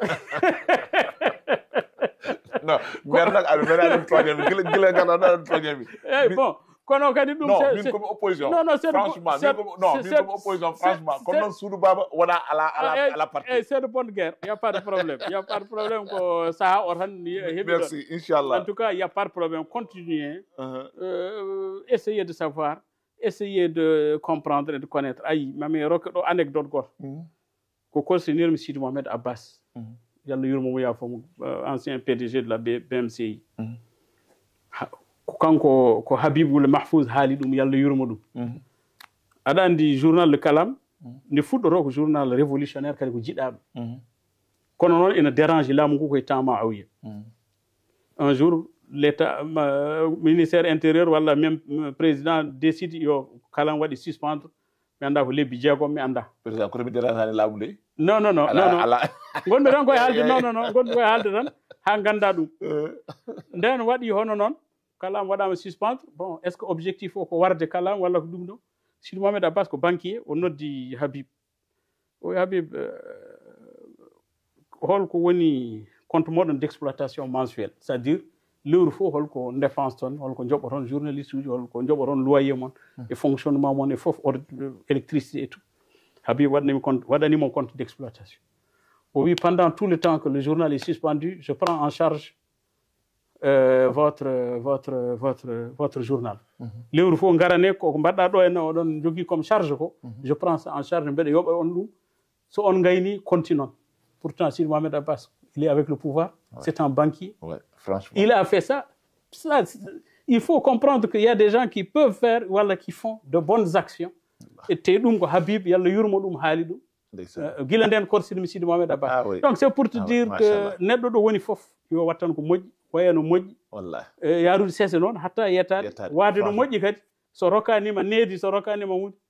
non mer nak aɗa meɗaɗen toñemi gila gaɗaɗaɗen toñemi eyyi bon kono kadi ɗum min komi opposition franchement min komi opposition franchement comme noon Soudou Baba wona ala parti c'est de bonne guerre y a pas de problème ko saaha o tan heeɓi merci inchallah en tout cas y a pas de problème continuez essayez de savoir essayez de comprendre et de connaître ayi mami rokke ɗo anecdote goto ko korsinirmi Sidi Mohamed Abbas yallah yurmomo yafomo ancien PDG de la BMCI ko kanko ko Habiboul Mahfouz haali ɗum yallah yurmo ɗum aɗa andi journal Le Kalam nde fuɗɗoto ko journal révolutionnaire kadi ko jiɗaɓe kono noon ene dérange laamu ngu koye temps Maouya un jour l'état ministère intérieur walla même président décide yo Kalam waɗi suspendre mi anda ko lebbi jeegom mi anda président koto mi dérangani laamu nde non gonmi tan koye haalde non gonmi koye haalde tan ha ganda ɗum nden waɗi hono noon Kalam waɗama suspendre bon est ce que objectif o ko warde Kalam walla ko ɗum ɗo Sidi Mohamed Abbas ko banquier o noddi Habib o Habib holko woni compte moɗon d' exploitation mensuelle c'est à dire lewru fof holko dépense toon holko joɓoton journaliste uji holko joɓoton loyer mon e fonctionnement mon e fof électricité et tout Habib waɗanimo compte d' exploitation o wi pendant tout le temps que le journal est suspendu je prends en charge votre journal lewru fof garane koko mbaɗɗa ɗo en oɗon jogui comme charge ko je prends ça en charge mbeɗa yoɓa on ɗum so on gayni continue pourtant Sidi Mohamed Abbas il est avec le pouvoir c'est un banquier franchement il a fait ça il faut comprendre qu'il y a des gens qui peuvent faire walla qui font de bonnes actions et te ɗum ko Habib yallah yurmo ɗum haali ɗum gila nden korsidmi Sidi Mohamed Abbas donc c'est pour te dire que neɗɗo ɗo woni fof yo wattan ko moƴƴi waya no moƴƴi wallahi yaarude sese noon hatta yettade waade no moƴƴi kadi so rokkanima needi so rokkanima hunde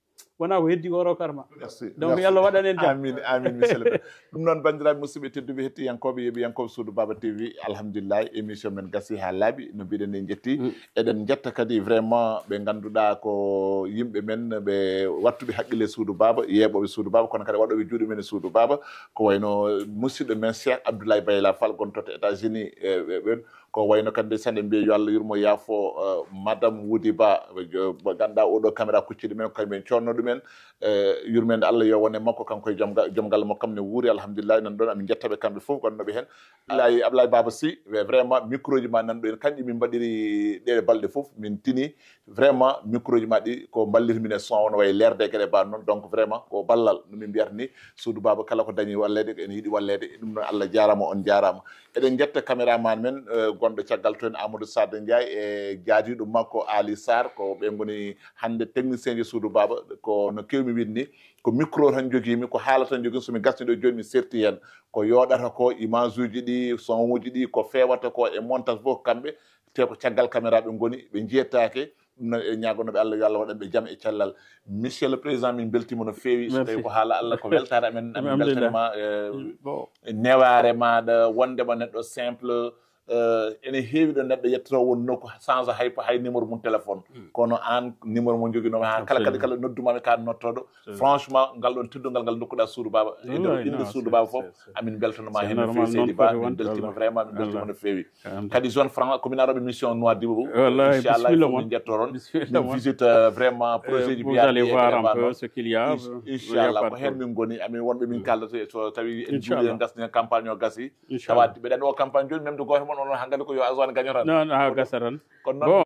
wona ko heddi ko rokarma merci donc yo Allah waɗan en jam amin amin monsieur le maire ɗum noon bandiraɓe musidɓe tedduɓe hettiyankoɓe yeeɓiyankoɓe suudu Baba TV alhamdulillah émission men gasi ha laaɓi no mbiɗen ni jetti eɗen jetta kadi vraiment ɓe ganduɗa ko yimɓe men ɓe wattuɓe haqqille suudu Baba yeeɓoɓe suudu Baba kono kadi waɗoɓe juuɗe men e suudu Baba ko wayno musidɗo men Cheikh Abdoulaye Bayla Fall gontoto États-Unis ɓen ko wayno kadi sande mbiye yo Allah yurmo yaafo madame Woudi Ba ganduɗa oɗo caméra kucciɗe men kañumen conno ɗumen yurmede Allah yo wone makko kanko e joom galle makko kam ne wuuri alhamdulillah nan ɗon amin jettaɓe kamɓe fof gonnoɓe hen Ablaye Baba Sy vraiment micro ji ma nanɗo en kanƴi min mbaɗiri ɗe balɗe fof min tini vraiment micro ji ma ɗi ko ballitmin e son no wayi lerde gueɗe ba noon donc vraiment ko ballal no min mbiyata ni suudu Baba kala ko dañi wallede ene yiiɗi wallede ɗum noon Allah jarama on jarama eɗen jetta caméraman men gonɗo caggal to en Amadou Sade Ndiaye e jaadiɗo makko Ali Sarr ko ɓe goni hande technicien ji suudu Baba ko no kewmi wiide ni ko micro tan joguimi ko haala tan jogui somi gasni ɗo joni mi serti hen ko yoɗata ko image uji ɗi son uji ɗi ko fewata ko e montage fof kamɓe te ko caggal caméra ɓe goni ɓe jettake ɗum noon e ñagonoɓe Allah yo Allah waɗanɓe jaam e cellal monsieur le président min beltima no fewi so tawi ko haala Allah ko weltare amen amin beltanima neware maɗa wondema neɗɗo simple ene heewi ɗo neɗɗo yettoto won nokku change hay numéro mum téléphone kono an numéro mo joguinomi ha kala kadi kala noddumami ka nottoɗo franchement ngal ɗon teddugal ngal dokkuɗa suudu Baba inde suudu Baba foof amin beltanoma hen no fewi Seydi Ba min beltima vraiment min beltima no fewi kadi zone franc commune aroɓe mission Nouadhibou inchallah min jetto toon min visite vraiment projet ji biyaɗe inchallah ko hen min goni amin wonɓe min kaldata so tawi en juuli en gasni campagne o gasi tawa ɓeɗen o campagne joni même de goto mon on hangande ko yo azwan gagnota non ha gasa tan kono